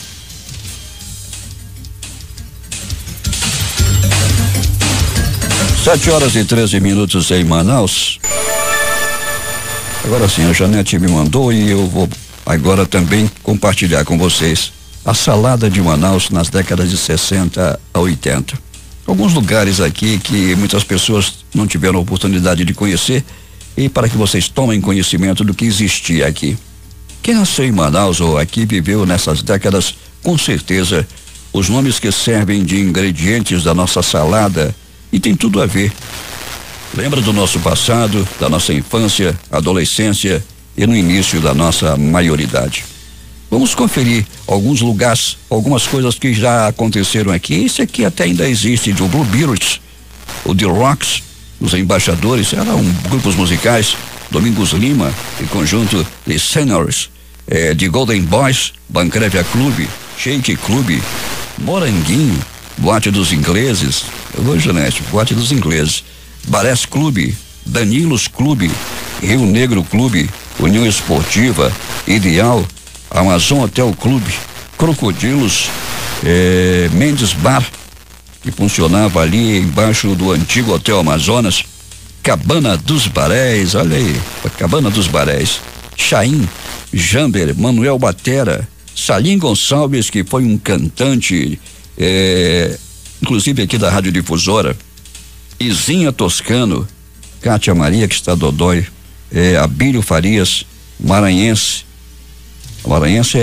Sete horas e 13 minutos em Manaus. Agora sim, a Janete me mandou e eu vou agora também compartilhar com vocês a salada de Manaus nas décadas de 60 a 80. Alguns lugares aqui que muitas pessoas não tiveram a oportunidade de conhecer e para que vocês tomem conhecimento do que existia aqui. Quem nasceu em Manaus ou aqui viveu nessas décadas, com certeza, os nomes que servem de ingredientes da nossa salada e tem tudo a ver. Lembra do nosso passado, da nossa infância, adolescência e no início da nossa maioridade. Vamos conferir alguns lugares, algumas coisas que já aconteceram aqui. Esse aqui até ainda existe, do Blue Beatles, o The Rocks, os Embaixadores, eram grupos musicais, Domingos Lima e conjunto de Seniors, de Golden Boys, Bancrevia Clube, Shake Clube, Moranguinho, Boate dos Ingleses, Janete, Boate dos Ingleses, Barés Clube, Danilos Clube, Rio Negro Clube, União Esportiva, Ideal, Amazon Hotel Clube, Crocodilos, Mendes Bar, que funcionava ali embaixo do antigo Hotel Amazonas, Cabana dos Baréis, olha aí, a Cabana dos Baréis, Chaim, Jamber, Manuel Batera, Salim Gonçalves, que foi um cantante, inclusive aqui da Rádio Difusora, Izinha Toscano, Cátia Maria, que está dodói, Abílio Farias, Maranhense. O Maranhense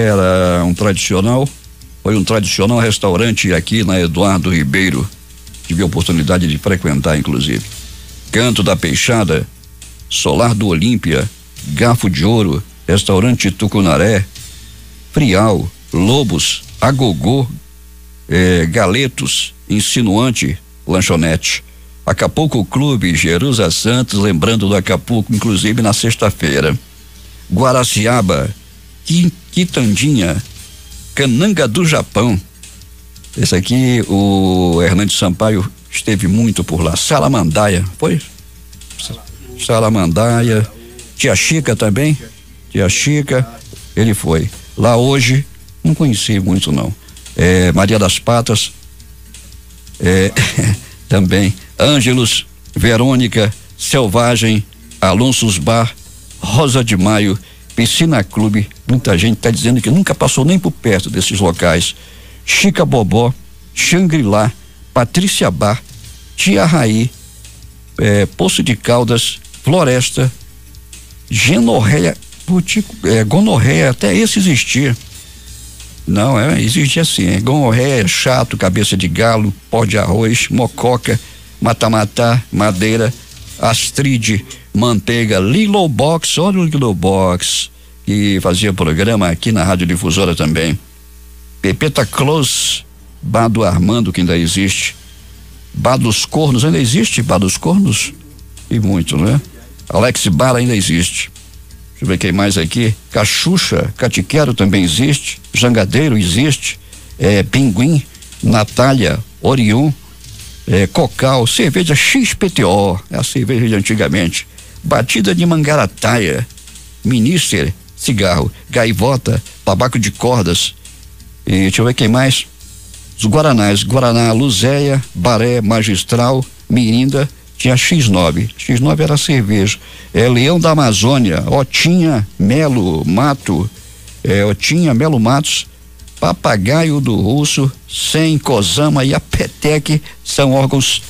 foi um tradicional restaurante aqui na Eduardo Ribeiro, tive a oportunidade de frequentar inclusive. Canto da Peixada, Solar do Olímpia, Garfo de Ouro, Restaurante Tucunaré, Frial, Lobos, Agogô, Galetos, Insinuante, Lanchonete, Acapulco Clube, Jerusa Santos, lembrando do Acapulco, inclusive na sexta-feira, Guaraciaba, Quitandinha, Cananga do Japão. Esse aqui, o Hernandes Sampaio esteve muito por lá. Salamandaia, foi? Salamandaia, tia Chica também, tia Chica, ele foi. Lá hoje, não conheci muito não. Maria das Patas, também, Ângelos, Verônica, Selvagem, Alonso's Bar, Rosa de Maio, Piscina Clube, muita gente está dizendo que nunca passou nem por perto desses locais. Chica Bobó, Xangri-Lá, Patrícia Bar, Tia Raí, Poço de Caldas, Floresta, Genorreia, gonorreia, até esse existia. Não, existia assim, gonorreia, chato, cabeça de galo, pó de arroz, mococa, matamatá, madeira, Astride, manteiga, Lilo Box, olha o Lilo Box, que fazia programa aqui na Rádio Difusora também. Pepeta Close, Bar do Armando, que ainda existe. Bar dos Cornos, ainda existe Bar dos Cornos? E muito, né? Alex Bar ainda existe. Deixa eu ver quem mais aqui. Cachucha, Catiquero também existe. Jangadeiro existe. Pinguim, Natália, Orion, Cocal, cerveja XPTO, é a cerveja de antigamente. Batida de Mangarataia, Minister, cigarro, Gaivota, tabaco de cordas. E deixa eu ver quem mais. Os Guaranás, Guaraná, Luzéia, Baré, Magistral, Mirinda, tinha X9. X9 era cerveja. Leão da Amazônia, Otinha, Melo, Mato, Otinha, Melo Matos, Papagaio do Russo, Sem, Cosama e a Petec são órgãos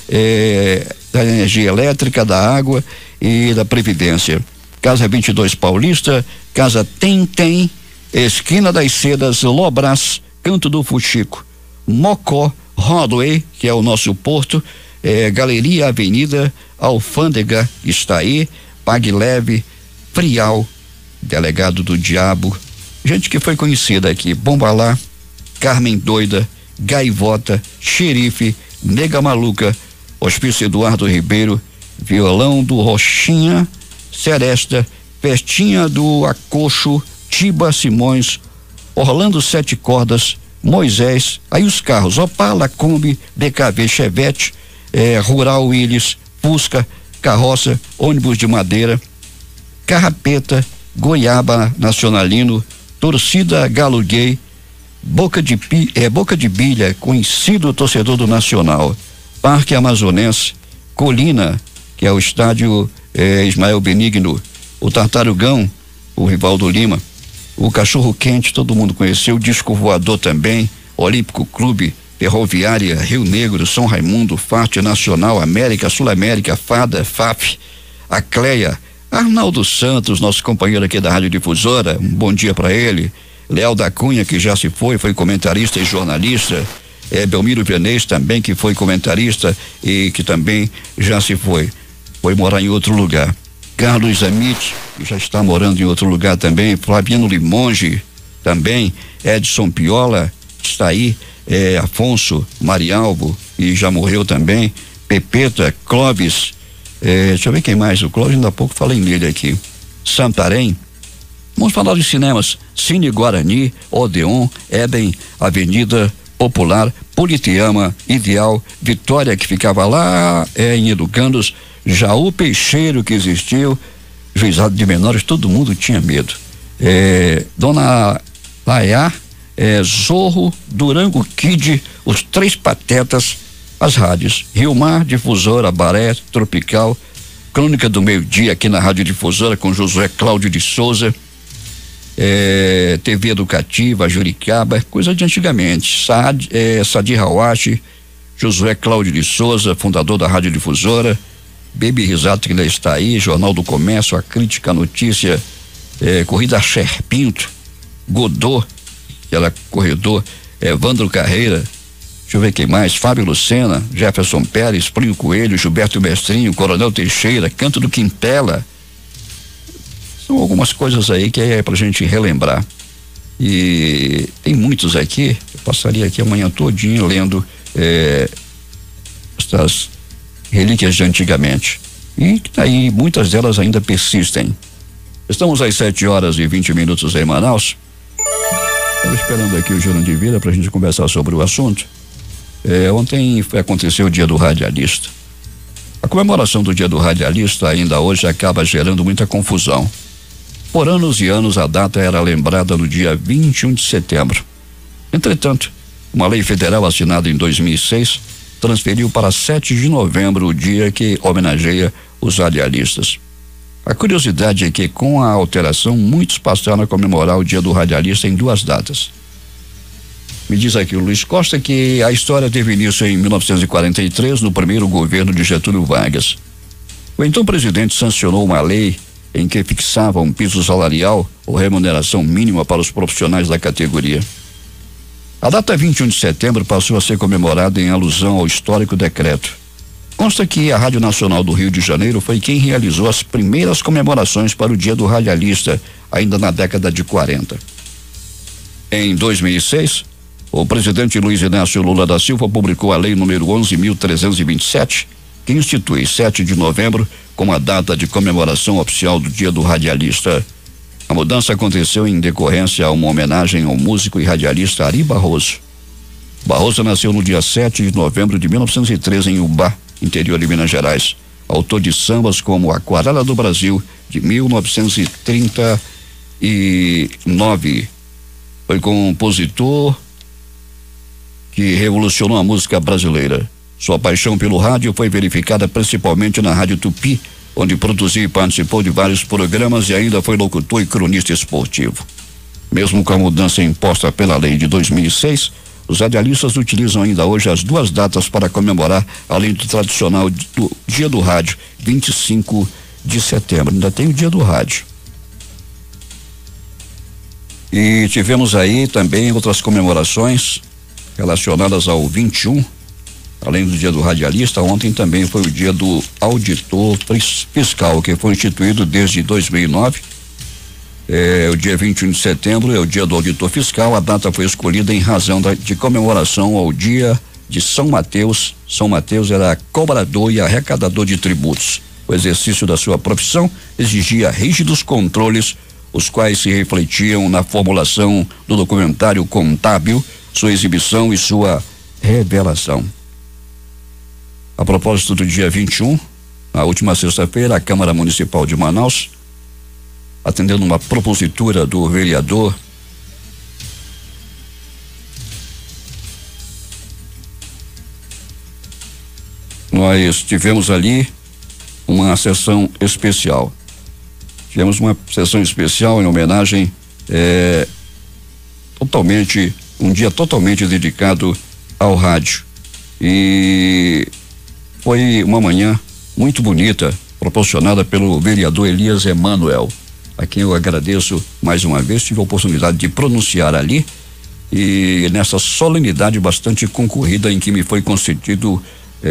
da energia elétrica, da água e da Previdência. Casa 22 Paulista, Casa Tem, Esquina das Cedas, Lobras, Canto do Fuxico, Mocó, Rodway, que é o nosso porto, Galeria Avenida, Alfândega está aí, Pague Leve, Frial, Delegado do Diabo, gente que foi conhecida aqui, Bombalá, Carmen Doida, Gaivota, Xerife, Nega Maluca, Hospício Eduardo Ribeiro, Violão do Rochinha, Seresta, Festinha do Acocho, Tiba Simões, Orlando Sete Cordas, Moisés, aí os carros, Opala, Kombi, BKV, Chevette, Rural Willis, Fusca, Carroça, ônibus de madeira, Carrapeta, Goiaba Nacionalino, Torcida Galo Gay, Boca de Bilha, conhecido torcedor do Nacional, Parque Amazonense, Colina, que é o estádio Ismael Benigno, o Tartarugão, o Rivaldo Lima, o Cachorro Quente, todo mundo conheceu, o Disco Voador também, Olímpico Clube, Ferroviária, Rio Negro, São Raimundo, Farte Nacional, América, Sul-América, Fada, FAF, a Cleia, Arnaldo Santos, nosso companheiro aqui da Rádio Difusora, um bom dia para ele. Léo da Cunha, que já se foi comentarista e jornalista. Belmiro Venez também, que foi comentarista e que também já se foi morar em outro lugar. Carlos Amit, que já está morando em outro lugar também. Flaviano Limonge também. Edson Piola está aí. Afonso Marialvo, e já morreu também. Pepeta, Clóvis, deixa eu ver quem mais. O Clóvis, ainda há pouco falei nele aqui. Santarém. Vamos falar de cinemas. Cine Guarani, Odeon, Éden, Avenida Popular, Politeama, Ideal, Vitória, que ficava lá em Educandos, Jaú Peixeiro, que existiu, Juizado de Menores, todo mundo tinha medo. Dona Laiá, Zorro, Durango Kid, os Três Patetas, as rádios, Rio Mar, Difusora, Baré, Tropical, Crônica do Meio-Dia aqui na Rádio Difusora com Josué Cláudio de Souza, TV Educativa, Juricaba, coisa de antigamente. Sadi Hawashi, Josué Cláudio de Souza, fundador da Rádio Difusora, Baby Risato, que ainda está aí, Jornal do Comércio, A Crítica, a Notícia, Corrida Sherpinto, Godot, que era corredor, Evandro Carreira, deixa eu ver quem mais, Fábio Lucena, Jefferson Pérez, Plínio Coelho, Gilberto Mestrinho, Coronel Teixeira, Canto do Quintela. São algumas coisas aí que é pra gente relembrar. E tem muitos aqui, eu passaria aqui amanhã todinho lendo essas relíquias de antigamente. E aí muitas delas ainda persistem. Estamos às 7h20 em Manaus. Estava esperando aqui o Jornal de Vida pra gente conversar sobre o assunto. Ontem aconteceu o Dia do Radialista. A comemoração do Dia do Radialista ainda hoje acaba gerando muita confusão. Por anos e anos a data era lembrada no dia 21 de setembro. Entretanto, uma lei federal assinada em 2006 transferiu para 7 de novembro o dia que homenageia os radialistas. A curiosidade é que, com a alteração, muitos passaram a comemorar o Dia do Radialista em 2 datas. Me diz aqui o Luiz Costa que a história teve início em 1943, no primeiro governo de Getúlio Vargas. O então presidente sancionou uma lei em que fixava um piso salarial ou remuneração mínima para os profissionais da categoria. A data 21 de setembro passou a ser comemorada em alusão ao histórico decreto. Consta que a Rádio Nacional do Rio de Janeiro foi quem realizou as primeiras comemorações para o Dia do Radialista, ainda na década de 40. Em 2006, o presidente Luiz Inácio Lula da Silva publicou a Lei número 11.327, que institui 7 de novembro como a data de comemoração oficial do Dia do Radialista. A mudança aconteceu em decorrência a uma homenagem ao músico e radialista Ari Barroso. Barroso nasceu no dia 7 de novembro de 1913 em Ubá, interior de Minas Gerais. Autor de sambas como Aquarela do Brasil, de 1939. Foi compositor que revolucionou a música brasileira. Sua paixão pelo rádio foi verificada principalmente na Rádio Tupi, onde produziu e participou de vários programas e ainda foi locutor e cronista esportivo. Mesmo com a mudança imposta pela lei de 2006, os radialistas utilizam ainda hoje as 2 datas para comemorar, além do tradicional do Dia do Rádio, 25 de setembro. Ainda tem o Dia do Rádio. E tivemos aí também outras comemorações relacionadas ao 21, além do Dia do Radialista. Ontem também foi o Dia do Auditor Fiscal, que foi instituído desde 2009. O dia 21 de setembro é o Dia do Auditor Fiscal. A data foi escolhida em razão de comemoração ao Dia de São Mateus. São Mateus era cobrador e arrecadador de tributos. O exercício da sua profissão exigia rígidos controles, os quais se refletiam na formulação do documentário contábil, sua exibição e sua revelação. A propósito do dia 21, na última sexta-feira, a Câmara Municipal de Manaus, atendendo uma propositura do vereador nós tivemos ali uma sessão especial. Tivemos uma sessão especial em homenagem um dia totalmente dedicado ao rádio. E foi uma manhã muito bonita, proporcionada pelo vereador Elias Emanuel, a quem eu agradeço mais uma vez. Tive a oportunidade de pronunciar ali, e nessa solenidade bastante concorrida em que me foi concedido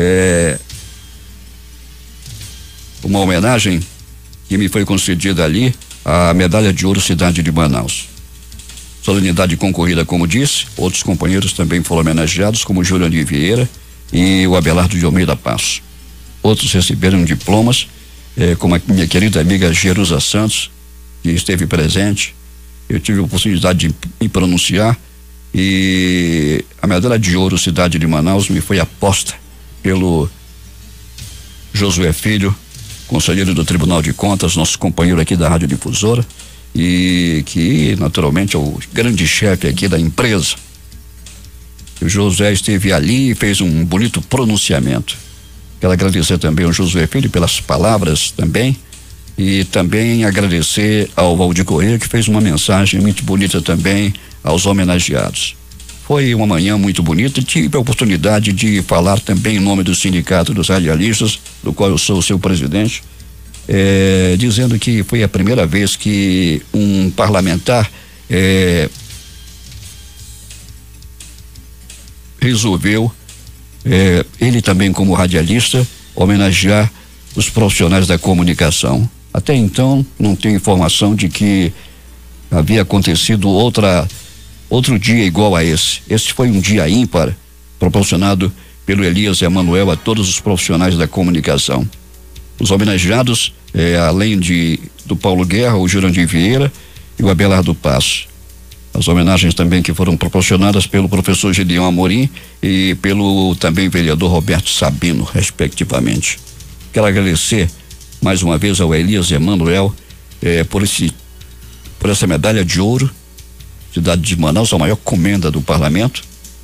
uma homenagem que me foi concedida ali, a Medalha de Ouro Cidade de Manaus. Solenidade concorrida, como disse, outros companheiros também foram homenageados, como Júlio de Vieira e o Abelardo de Almeida Passo. Outros receberam diplomas, como a minha querida amiga Jerusa Santos, que esteve presente. Eu tive a oportunidade de me pronunciar, e a Medalha de Ouro Cidade de Manaus me foi aposta pelo Josué Filho, conselheiro do Tribunal de Contas, nosso companheiro aqui da Rádio Difusora, e que naturalmente é o grande chefe aqui da empresa. O José esteve ali e fez um bonito pronunciamento. Quero agradecer também ao Josué Filho pelas palavras também, e também agradecer ao Valdir Corrêa, que fez uma mensagem muito bonita também aos homenageados. Foi uma manhã muito bonita. Tive a oportunidade de falar também em nome do Sindicato dos Radialistas, do qual eu sou o seu presidente, dizendo que foi a primeira vez que um parlamentar resolveu, ele também como radialista, homenagear os profissionais da comunicação. Até então não tenho informação de que havia acontecido outro dia igual a esse. Esse foi um dia ímpar, proporcionado pelo Elias Emanuel a todos os profissionais da comunicação. Os homenageados, além do Paulo Guerra, o Jurandir Vieira e o Abelardo Passo. As homenagens também que foram proporcionadas pelo professor Gideon Amorim e pelo também vereador Roberto Sabino, respectivamente. Quero agradecer mais uma vez ao Elias Emanuel por essa medalha de ouro, cidade de Manaus, a maior comenda do parlamento.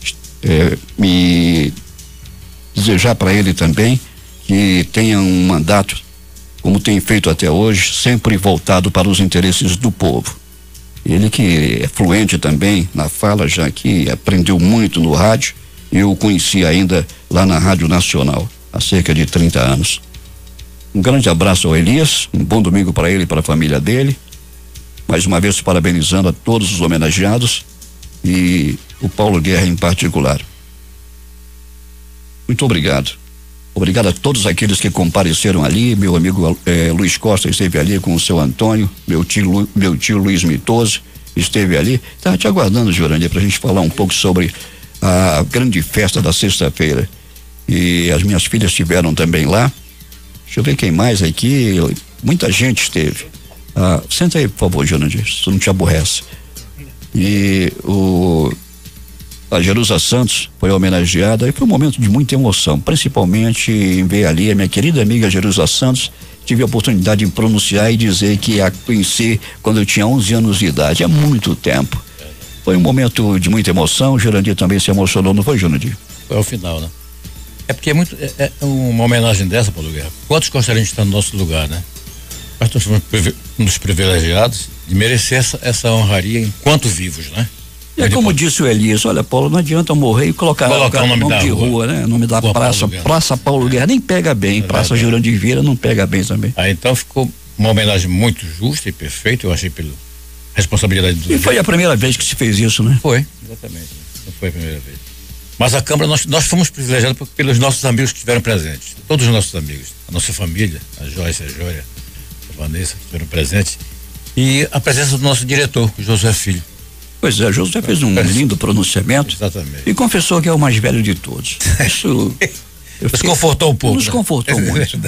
Me desejar para ele também que tenha um mandato, como tem feito até hoje, sempre voltado para os interesses do povo. Ele que é fluente também na fala, já que aprendeu muito no rádio, eu o conheci ainda lá na Rádio Nacional, há cerca de 30 anos. Um grande abraço ao Elias, um bom domingo para ele e para a família dele. Mais uma vez parabenizando a todos os homenageados e o Paulo Guerra em particular. Muito obrigado. Obrigado a todos aqueles que compareceram ali. Meu amigo Luiz Costa esteve ali com o seu Antônio, meu tio Luiz Mitoso esteve ali. Estava te aguardando, Jurandir, para a gente falar um pouco sobre a grande festa da sexta-feira. E as minhas filhas estiveram também lá. Deixa eu ver quem mais aqui. Muita gente esteve. Senta aí, por favor, Jurandir, se não te aborrece. E a Jerusa Santos foi homenageada e foi um momento de muita emoção, principalmente em ver ali a minha querida amiga Jerusa Santos. Tive a oportunidade de pronunciar e dizer que a conheci quando eu tinha 11 anos de idade, há muito tempo. Foi um momento de muita emoção. O Jurandir também se emocionou, não foi, Jurandir? Foi ao final, né? É porque é uma homenagem dessa, Paulo Guerra. Quantos gostariam de estar no nosso lugar, né? Mas nós somos uns privilegiados de merecer essa honraria enquanto vivos, né? E é como disse o Elias, olha, Paulo, não adianta eu morrer e colocar o nome de rua, né? O nome da praça, Praça Paulo Guerra, nem pega bem, Praça Jurandir Vieira não pega bem também. Então ficou uma homenagem muito justa e perfeita, eu achei, pela responsabilidade do... E foi a primeira vez que se fez isso, né? Foi, exatamente, não foi a primeira vez. Mas a Câmara, nós fomos privilegiados pelos nossos amigos que estiveram presentes, todos os nossos amigos, a nossa família, a Joyce, a Jória, a Vanessa, que estiveram presentes, e a presença do nosso diretor, o Josué Filho. Pois é, Josué fez um lindo pronunciamento. Exatamente. E confessou que é o mais velho de todos. Isso nos confortou um pouco. Nos confortou muito.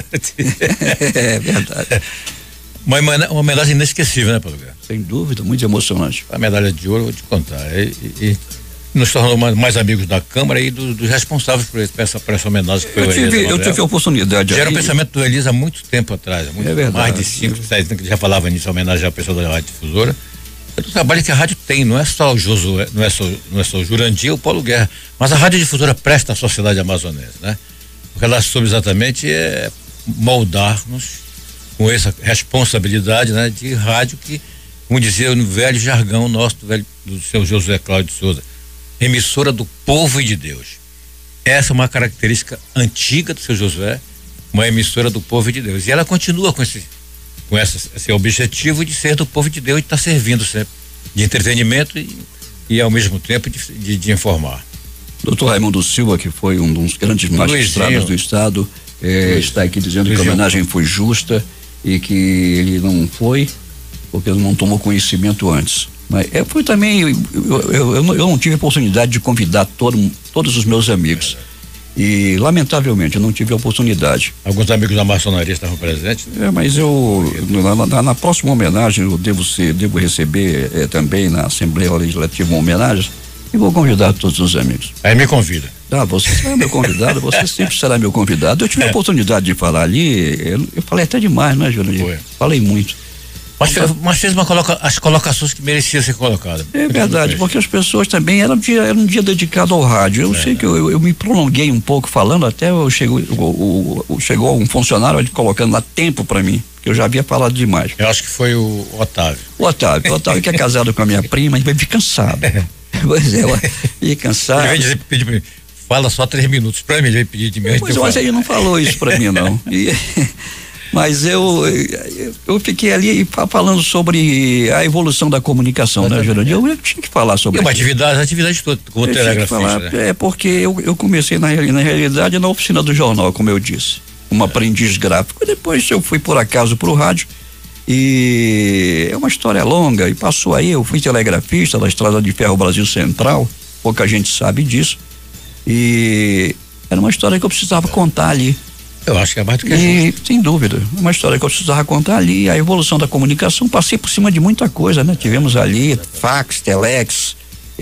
É verdade. Uma homenagem inesquecível, né, Paulo Guerra? Sem dúvida, muito emocionante. A medalha de ouro, vou te contar. E nos tornou mais amigos da Câmara e dos responsáveis por essa homenagem que foi o Elias. Eu tive a oportunidade. Já era o pensamento do Elias há muito tempo atrás. Mais de 5, 6 anos que ele já falava nisso, homenagem à pessoa da Rádio Difusora. É do trabalho que a rádio tem, não é só o Josué, não é só o Jurandir ou o Paulo Guerra, mas a Rádio Difusora presta à sociedade amazonense, né? O que ela soube exatamente é moldar-nos com essa responsabilidade, né? De rádio que, como dizia no velho jargão nosso, do seu Josué Cláudio de Souza, emissora do povo e de Deus. Essa é uma característica antiga do seu Josué, uma emissora do povo e de Deus. E ela continua com esse objetivo de ser do povo de Deus e estar servindo sempre de entretenimento e ao mesmo tempo de informar. Doutor Raimundo Silva, que foi um dos grandes magistrados do estado, está aqui dizendo que a homenagem foi justa e que ele não foi porque ele não tomou conhecimento antes. Mas foi também, eu não tive a oportunidade de convidar todos os meus amigos. E, lamentavelmente, eu não tive a oportunidade. Alguns amigos da maçonaria estavam presentes? Mas na próxima homenagem, eu devo receber também na Assembleia Legislativa uma homenagem e vou convidar todos os amigos. Aí me convida. Você será meu convidado, você sempre será meu convidado. Eu tive a oportunidade de falar ali, eu falei até demais, né, Jurandir? Falei muito. Mas fez as colocações que mereciam ser colocadas. É verdade, porque as pessoas também, era um dia dedicado ao rádio. Eu sei que eu me prolonguei um pouco falando, até chegou um funcionário ali colocando lá tempo para mim, que eu já havia falado demais. Eu acho que foi o Otávio. O Otávio que é casado com a minha prima, e vai vir cansado. Pois é, ia cansado. Ele vai pedir pra mim, fala só 3 minutos pra mim, ele vai pedir de mim. Mas ele não falou isso pra mim, não. Mas eu fiquei ali falando sobre a evolução da comunicação, né, Jurandir? Eu tinha que falar sobre isso. Atividade toda, como telegrafista. Né? Porque eu comecei na realidade na oficina do jornal, como eu disse, um aprendiz gráfico. E depois eu fui por acaso pro rádio e é uma história longa e passou aí, eu fui telegrafista da Estrada de Ferro Brasil Central, pouca gente sabe disso, e era uma história que eu precisava contar ali. Eu acho que é mais do que justo. Sem dúvida, uma história que eu precisava contar ali, a evolução da comunicação, passei por cima de muita coisa, né? Tivemos ali fax, telex,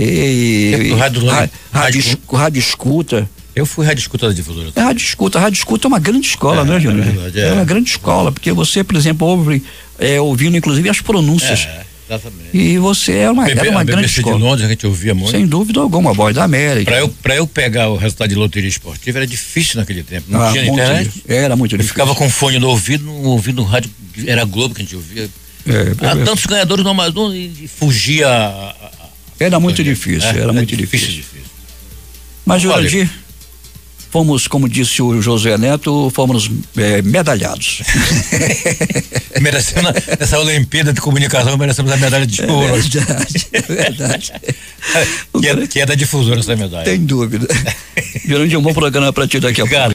rádio escuta. Eu fui rádio escuta da difusora. Rádio escuta é uma grande escola, né, Júnior? É uma grande escola, porque você, por exemplo, ouvindo inclusive as pronúncias. Exatamente. E você era uma grande escola. De Londres a gente ouvia muito. Sem dúvida alguma, Voz da América. Pra eu pegar o resultado de loteria esportiva era difícil naquele tempo. Não tinha internet. Era muito difícil. Eu ficava com fone no ouvido, ouvindo rádio, era Globo que a gente ouvia. Tantos ganhadores no Amazonas e fugia. Era muito difícil, era muito difícil. Mas, Jurandir, fomos, como disse o José Neto, fomos medalhados. Merecendo essa Olimpíada de Comunicação, merecemos a medalha de ouro. Verdade. que é da difusora essa medalha. Tem dúvida. Jurandir, um bom programa pra ti daqui a pouco.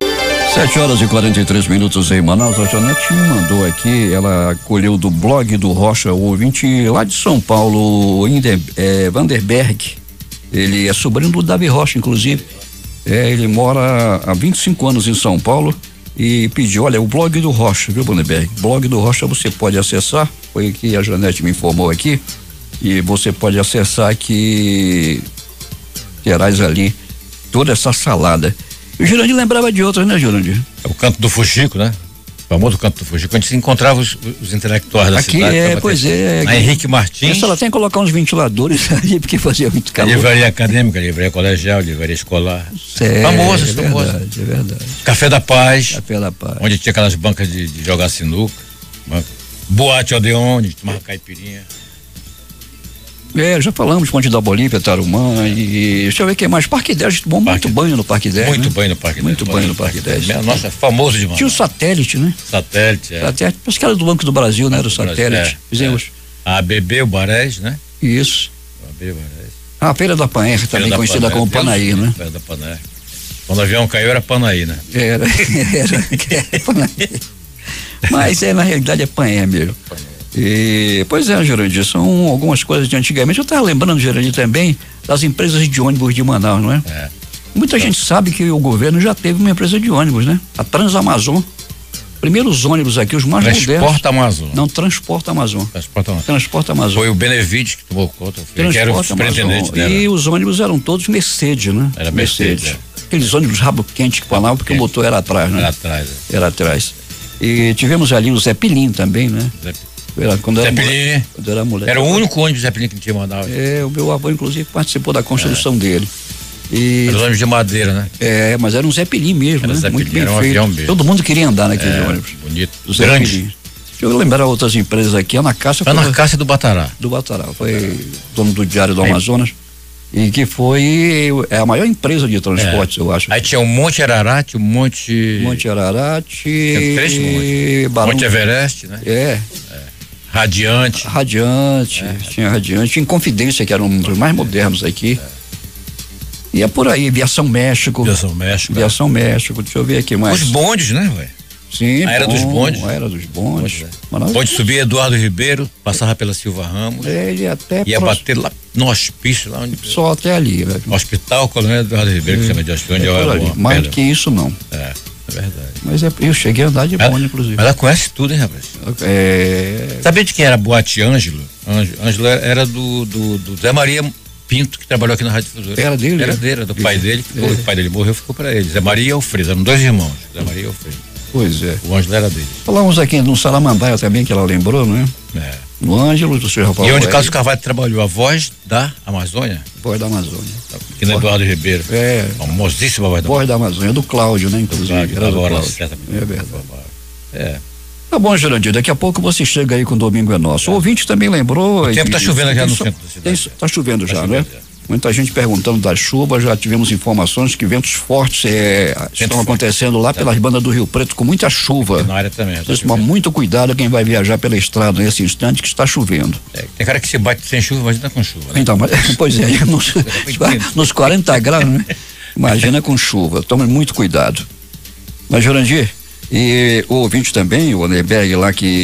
7h43 em Manaus. A Janete me mandou aqui, ela colheu do blog do Rocha, o ouvinte lá de São Paulo, Vanderberg. Ele é sobrinho do Davi Rocha, inclusive. Ele mora há 25 anos em São Paulo e pediu, olha, o blog do Rocha, viu, Vanderberg? Blog do Rocha você pode acessar, foi o que a Janete me informou aqui, e você pode acessar que terás ali toda essa salada. E o Jurandir lembrava de outras, né, Jurandir? É o Canto do Fuxico, né? O famoso Canto do Fuxico, a gente se encontrava os intelectuais da cidade. A Henrique Martins. Ela tem que colocar uns ventiladores ali, porque fazia muito calor. Livraria acadêmica, livraria colegial, livraria escolar. Famoso, é verdade. Café da Paz. Café da Paz. Onde tinha aquelas bancas de jogar sinuca. Boate Odeon, onde tomava caipirinha. Já falamos, Ponte da Bolívia, Tarumã e deixa eu ver o que mais. Parque 10, muito banho no Parque 10. Muito banho no Parque 10. Muito banho no Parque 10. Nossa, é famoso demais. Tinha o Satélite, né? Satélite. Parece que era do Banco do Brasil, né? Era o Satélite. Fizemos. A ABB, o Barés, né? Isso. A ABB, o Barés. A Feira da Panher, também conhecida como Panaí, né? Feira da Panher. Quando o avião caiu era Panaí, né? Era Panaí. Mas na realidade é Panher mesmo. Pois é, Jurandir, são algumas coisas de antigamente. Eu estava lembrando, Jurandir, também das empresas de ônibus de Manaus, não é? Muita gente sabe que o governo já teve uma empresa de ônibus, né? A Transamazon. Primeiro os ônibus aqui, os mais modernos. Transporta Amazon. Não, Transporta Amazon. Transporta Amazon. Foi o Benevides que tomou conta. Que era o superintendente dela. E os ônibus eram todos Mercedes, né? Era Mercedes. Aqueles ônibus rabo quente que falavam, porque o motor era atrás, né? Era atrás. E tivemos ali o Zé Pilim também, né? Quando era moleque. Era o único ônibus Zé Pilim que tinha Manaus. O meu avô, inclusive, participou da construção dele. Era ônibus de madeira, né? Mas era um Zé Pilim mesmo, né? Muito bem feito. Avião mesmo. Todo mundo queria andar naquele ônibus. Bonito. Grande. Deixa eu lembrar outras empresas aqui. A Anacácia do Batará. Foi dono do Diário do Amazonas. E que foi a maior empresa de transportes, eu acho. Aí tinha o Monte Ararat, Monte Ararat. Tinha 3 montes. Monte Everest, né? Radiante. Tinha Radiante, tinha Inconfidência, que era um dos mais modernos aqui. E é por aí, Viação México, deixa eu ver aqui mais. Os bondes, né, velho? Sim, a era dos bondes. A era dos bondes. Pode subir Eduardo Ribeiro, passava pela Silva Ramos. Ele até ia bater lá no hospício, lá onde. Só até ali, né? Hospital Coronel Eduardo Ribeiro, que chama de hospital, onde eu mais do que isso, não. É verdade. Mas eu cheguei a andar de bonde, inclusive. Ela conhece tudo, hein, rapaz? Sabia de quem era Boate Ângelo? Ângelo era do Zé Maria Pinto, que trabalhou aqui na Rádio Difusora. Era dele? Era do pai dele. O pai dele morreu, ficou para ele. Zé Maria e Alfredo, eram 2 irmãos. Zé Maria e Alfredo. Pois é. O Ângelo era dele. Falamos aqui no Salamambaia também, que ela lembrou, não é? No Ângelo, do senhor Rafael. E onde Carlos Carvalho trabalhou, a Voz da Amazônia? Voz da Amazônia. Aqui no Eduardo Ribeiro. Famosíssima Voz da Amazônia. Do Cláudio, né, inclusive. Era do Cláudio. É verdade. Tá bom, Jurandir, daqui a pouco você chega aí com o Domingo é Nosso. O ouvinte também lembrou. O tempo tá chovendo já no centro da cidade. Tá chovendo já, né? Muita gente perguntando da chuva, já tivemos informações que ventos fortes estão acontecendo lá pelas bandas do Rio Preto com muita chuva. Na área também. Então, tomar muito cuidado quem vai viajar pela estrada nesse instante que está chovendo. Tem cara que se bate sem chuva, imagina com chuva. Né? Então, pois é, nos 40 graus, né? Imagina com chuva. Tome muito cuidado. Mas, Jurandir, e o ouvinte também, o Neberg lá, que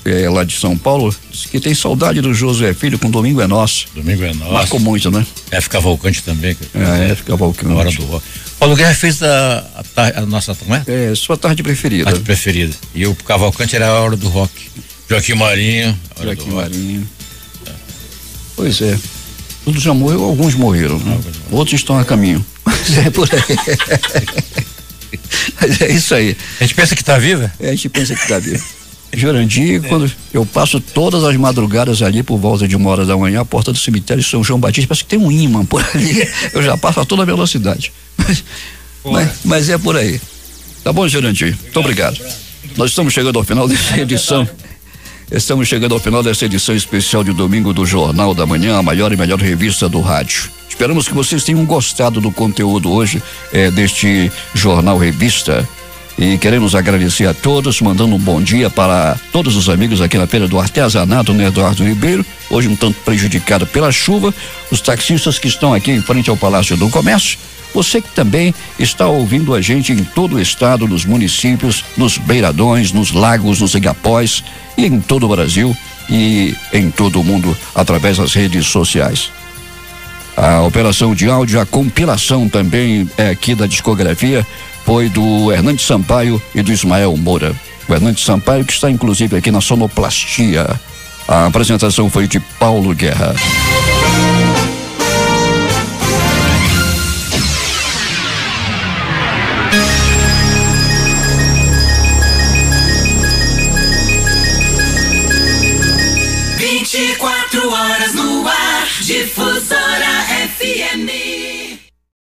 lá de São Paulo, disse que tem saudade do Josué Filho com Domingo é Nosso. Domingo é Nosso. Marcou muito, né? F. Cavalcante também. F. Cavalcante. Na hora do rock. Paulo Guerra fez a nossa, não é? Sua tarde preferida. Tarde preferida. E o Cavalcante era a hora do rock. Joaquim Marinho. Joaquim Marinho. Pois é. Todos já morreram, alguns morreram, né? Outros estão a caminho. Mas é por aí. Mas é isso aí. A gente pensa que está viva? A gente pensa que está viva. Jurandir, quando eu passo todas as madrugadas ali por volta de 1h da manhã, a porta do cemitério de São João Batista, parece que tem um ímã por ali. Eu já passo a toda a velocidade. Mas é por aí. Tá bom, Jurandir? Muito obrigado. Nós estamos chegando ao final dessa edição. Estamos chegando ao final dessa edição especial de domingo do Jornal da Manhã, a maior e melhor revista do rádio. Esperamos que vocês tenham gostado do conteúdo hoje deste Jornal Revista. E queremos agradecer a todos, mandando um bom dia para todos os amigos aqui na Feira do Artesanato, né, Eduardo Ribeiro, hoje um tanto prejudicado pela chuva, os taxistas que estão aqui em frente ao Palácio do Comércio, você que também está ouvindo a gente em todo o estado, nos municípios, nos beiradões, nos lagos, nos igapós e em todo o Brasil e em todo o mundo através das redes sociais. A operação de áudio, a compilação também aqui da discografia foi do Hernandes Sampaio e do Ismael Moura. O Hernandes Sampaio que está inclusive aqui na sonoplastia. A apresentação foi de Paulo Guerra. Quatro horas.